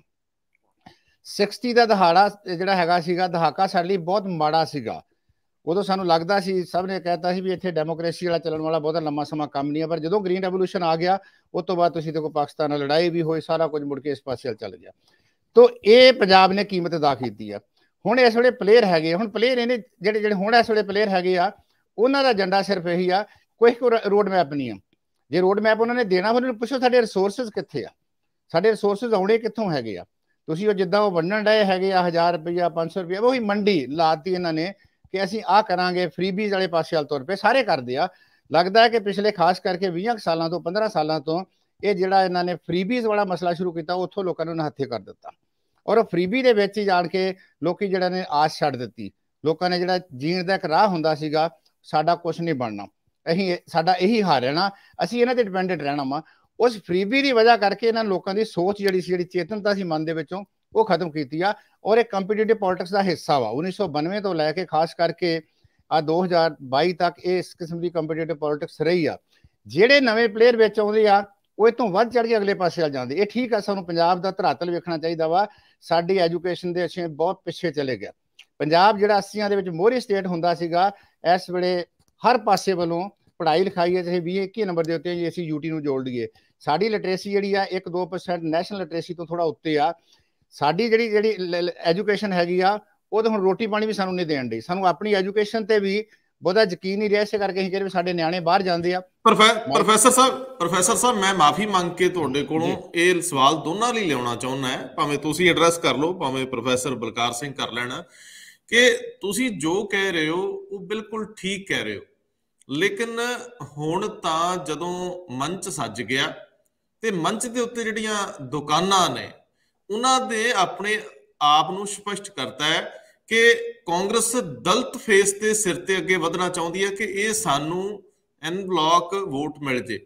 60 ਦਾ ਦਹਾੜਾ ਜਿਹੜਾ ਹੈਗਾ ਸੀਗਾ, ਦਹਾਕਾ ਸਾਡੇ ਲਈ ਬਹੁਤ ਮਾੜਾ ਸੀਗਾ। ਉਦੋਂ ਸਾਨੂੰ ਲੱਗਦਾ ਸੀ, ਸਭ ਨੇ ਕਹਿਤਾ ਸੀ ਵੀ ਇੱਥੇ ਡੈਮੋਕ੍ਰੇਸੀ ਵਾਲਾ ਚੱਲਣ ਵਾਲਾ ਬਹੁਤਾ ਲੰਮਾ ਸਮਾਂ ਕੰਮ ਨਹੀਂ ਆ। ਪਰ ਜਦੋਂ ਗ੍ਰੀਨ ਰੈਵੋਲੂਸ਼ਨ ਆ ਗਿਆ ਉਸ ਤੋਂ ਬਾਅਦ ਤੁਸੀਂ ਦੇਖੋ ਪਾਕਿਸਤਾਨ ਨਾਲ ਲੜਾਈ ਵੀ ਹੋਈ, ਸਾਰਾ ਕੁਝ ਮੁੜ ਕੇ ਇਸ ਪਾਸੇ ਚੱਲ ਗਿਆ। ਤੋ ਇਹ ਪੰਜਾਬ ਨੇ ਕੀਮਤ ਅਦਾ ਕੀਤੀ ਆ। ਹੁਣ ਇਸ ਵੇਲੇ ਪਲੇਅਰ ਹੈਗੇ, ਹੁਣ ਪਲੇਅਰ ਇਹਨੇ ਜਿਹੜੇ ਹੁਣ ਇਸ ਵੇਲੇ ਪਲੇਅਰ ਹੈਗੇ ਆ, ਉਹਨਾਂ ਦਾ ਏਜੰਡਾ ਸਿਰਫ ਇਹੀ ਆ, ਕੋਈ ਰੋਡ ਮੈਪ ਨਹੀਂ ਆ। ਜੇ ਰੋਡ ਮੈਪ ਉਹਨਾਂ ਨੇ ਦੇਣਾ, ਉਹਨਾਂ ਨੂੰ ਪੁੱਛੋ ਸਾਡੇ ਰਿਸੋਰਸਿਸ ਕਿੱਥੇ ਆ, ਸਾਡੇ ਰਿਸੋਰਸਿਸ ਆਉਣੇ ਕਿੱਥੋਂ ਹੈਗੇ ਆ। ਤੁਸੀਂ ਉਹ ਜਿੱਦਾਂ ਉਹ ਵੰਡਣ ਡਏ ਹੈਗੇ ਆ 1000 ਰੁਪਇਆ 500 ਰੁਪਇਆ, ਉਹੀ ਮੰਡੀ ਲਾਤੀ ਇਹਨਾਂ ਨੇ ਕਿ ਅਸੀਂ ਆਹ ਕਰਾਂਗੇ। ਫਰੀਬੀਜ਼ ਵਾਲੇ ਪਾਸੇ ਵਾਲ ਤੌਰ 'ਤੇ ਸਾਰੇ ਕਰਦੇ ਆ। ਲੱਗਦਾ ਹੈ ਕਿ ਪਿਛਲੇ ਖਾਸ ਕਰਕੇ 20 ਸਾਲਾਂ ਤੋਂ 15 ਸਾਲਾਂ ਤੋਂ ਇਹ ਜਿਹੜਾ ਇਹਨਾਂ ਨੇ ਫਰੀਬੀਜ਼ ਵਾਲਾ ਮਸਲਾ ਸ਼ੁਰੂ ਕੀਤਾ, ਉੱਥੋਂ ਲੋਕਾਂ ਨੂੰ ਨਹੱਥੇ ਕਰ ਦਿੱਤਾ। ਔਰ ਉਹ ਫਰੀਬੀ ਦੇ ਵਿੱਚ ਹੀ ਜਾਣ ਕੇ ਲੋਕੀ ਜਿਹੜਾ ਨੇ ਆਸ ਛੱਡ ਦਿੱਤੀ। ਲੋਕਾਂ ਨੇ ਜਿਹੜਾ ਜੀਣ ਦਾ ਇੱਕ ਰਾਹ ਹੁੰਦਾ ਸੀਗਾ, ਸਾਡਾ ਕੁਝ ਨਹੀਂ ਬਣਨਾ, ਸਾਡਾ ਇਹੀ ਹਾਲ ਰਹਿਣਾ, ਅਸੀਂ ਇਹਨਾਂ ਤੇ ਡਿਪੈਂਡੈਂਟ ਰਹਿਣਾ ਵਾ। ਉਸ ਫਰੀਬੀ ਦੀ ਵਜ੍ਹਾ ਕਰਕੇ ਇਹਨਾਂ ਲੋਕਾਂ ਦੀ ਸੋਚ ਜਿਹੜੀ ਸੀ, ਜਿਹੜੀ ਚੇਤਨਤਾ ਸੀ ਮਨ ਦੇ ਵਿੱਚੋਂ, ਉਹ ਖਤਮ ਕੀਤੀ ਆ। ਔਰ ਇਹ ਕੰਪੀਟੀਟਿਵ ਪੋਲਿਟਿਕਸ ਦਾ ਹਿੱਸਾ ਵਾ। 1992 ਤੋਂ ਲੈ ਕੇ ਖਾਸ ਕਰਕੇ ਆ 2022 ਤੱਕ ਇਸ ਕਿਸਮ ਦੀ ਕੰਪੀਟੀਟਿਵ ਪੋਲਿਟਿਕਸ ਰਹੀ ਆ। ਜਿਹੜੇ ਨਵੇਂ ਪਲੇਅਰ ਵਿੱਚ ਆਉਂਦੇ ਆ ਉਹ ਇਹ ਤੋਂ ਵੱਧ ਚੜ ਕੇ ਅਗਲੇ ਪਾਸੇ ਆ ਜਾਂਦੇ। ਇਹ ਠੀਕ ਆ, ਸਾਨੂੰ ਪੰਜਾਬ ਦਾ ਧਰਾਤਲ ਵੇਖਣਾ ਚਾਹੀਦਾ ਵਾ। ਸਾਡੀ ਐਜੂਕੇਸ਼ਨ ਦੇ ਅਸੀਂ ਬਹੁਤ ਪਿੱਛੇ ਚਲੇ ਗਿਆ। ਪੰਜਾਬ ਜਿਹੜਾ 80s ਦੇ ਵਿੱਚ ਮੋਹਰੀ ਸਟੇਟ ਹੁੰਦਾ ਸੀਗਾ, ਇਸ ਵੇਲੇ ਹਰ ਪਾਸੇ ਵੱਲੋਂ ਪੜ੍ਹਾਈ ਲਿਖਾਈ ਹੈ, ਚਾਹੇ 20-21 ਨੰਬਰ ਦੇ ਉੱਤੇ ਜੇ ਅਸੀਂ ਯੂਟੀ ਨੂੰ ਜੋੜ ਲਈਏ, ਸਾਡੀ ਲਿਟਰੇਸੀ ਜਿਹੜੀ ਆ 1-2% ਨੈਸ਼ਨਲ ਲਿਟਰੇਸੀ ਤੋਂ ਥੋੜਾ ਉੱਤੇ ਆ। ਸਾਡੀ ਜਿਹੜੀ ਐਜੂਕੇਸ਼ਨ ਹੈਗੀ ਆ ਉਹ ਤਾਂ ਹੁਣ ਰੋਟੀ ਪਾਣੀ ਵੀ ਸਾਨੂੰ ਨਹੀਂ ਦੇਣ ਡਈ। ਸਾਨੂੰ ਆਪਣੀ ਐਜੂਕੇਸ਼ਨ ਤੇ ਵੀ ਬਹੁਤਾ ਯਕੀਨ ਨਹੀਂ ਰਿਹਾ, ਇਸੇ ਕਰਕੇ ਅਸੀਂ ਕਹਿੰਦੇ ਸਾਡੇ ਨਿਆਣੇ ਬਾਹਰ ਜਾਂਦੇ ਆ। ਪ੍ਰੋਫੈਸਰ ਸਾਹਿਬ ਮੈਂ ਮਾਫੀ ਮੰਗ ਕੇ ਤੁਹਾਡੇ ਕੋਲੋਂ ਇਹ ਸਵਾਲ ਦੋਨਾਂ ਲਈ ਲਿਆਉਣਾ ਚਾਹੁੰਦਾ ਹੈ, ਭਾਵੇਂ ਤੁਸੀਂ ਐਡਰੈਸ ਕਰ ਲਓ, ਭਾਵੇਂ ਪ੍ਰੋਫੈਸਰ ਬਲਕਾਰ ਸਿੰਘ ਕਰ ਲੈਣਾ, ਕਿ ਤੁਸੀਂ ਜੋ ਕਹਿ ਰਹੇ ਹੋ ਉਹ ਬਿਲਕੁਲ ਠੀਕ ਕਹਿ ਰਹੇ ਹੋ। ਲੇਕਿਨ ਹੁਣ ਤਾਂ ਜਦੋਂ ਮੰਚ ਸੱਜ ਗਿਆ ਤੇ ਮੰਚ ਦੇ ਉੱਤੇ ਜਿਹੜੀਆਂ ਦੁਕਾਨਾਂ ਨੇ ਉਹਨਾਂ ਦੇ ਆਪਣੇ ਆਪ ਨੂੰ ਸਪਸ਼ਟ ਕਰਤਾ ਹੈ ਕਿ ਕਾਂਗਰਸ ਦਲਿਤ ਫੇਸ ਦੇ ਸਿਰ ਤੇ ਅੱਗੇ ਵਧਣਾ ਚਾਹੁੰਦੀ ਹੈ ਕਿ ਇਹ ਸਾਨੂੰ ਐਨ ਬਲਾਕ ਵੋਟ ਮਿਲ ਜੇ,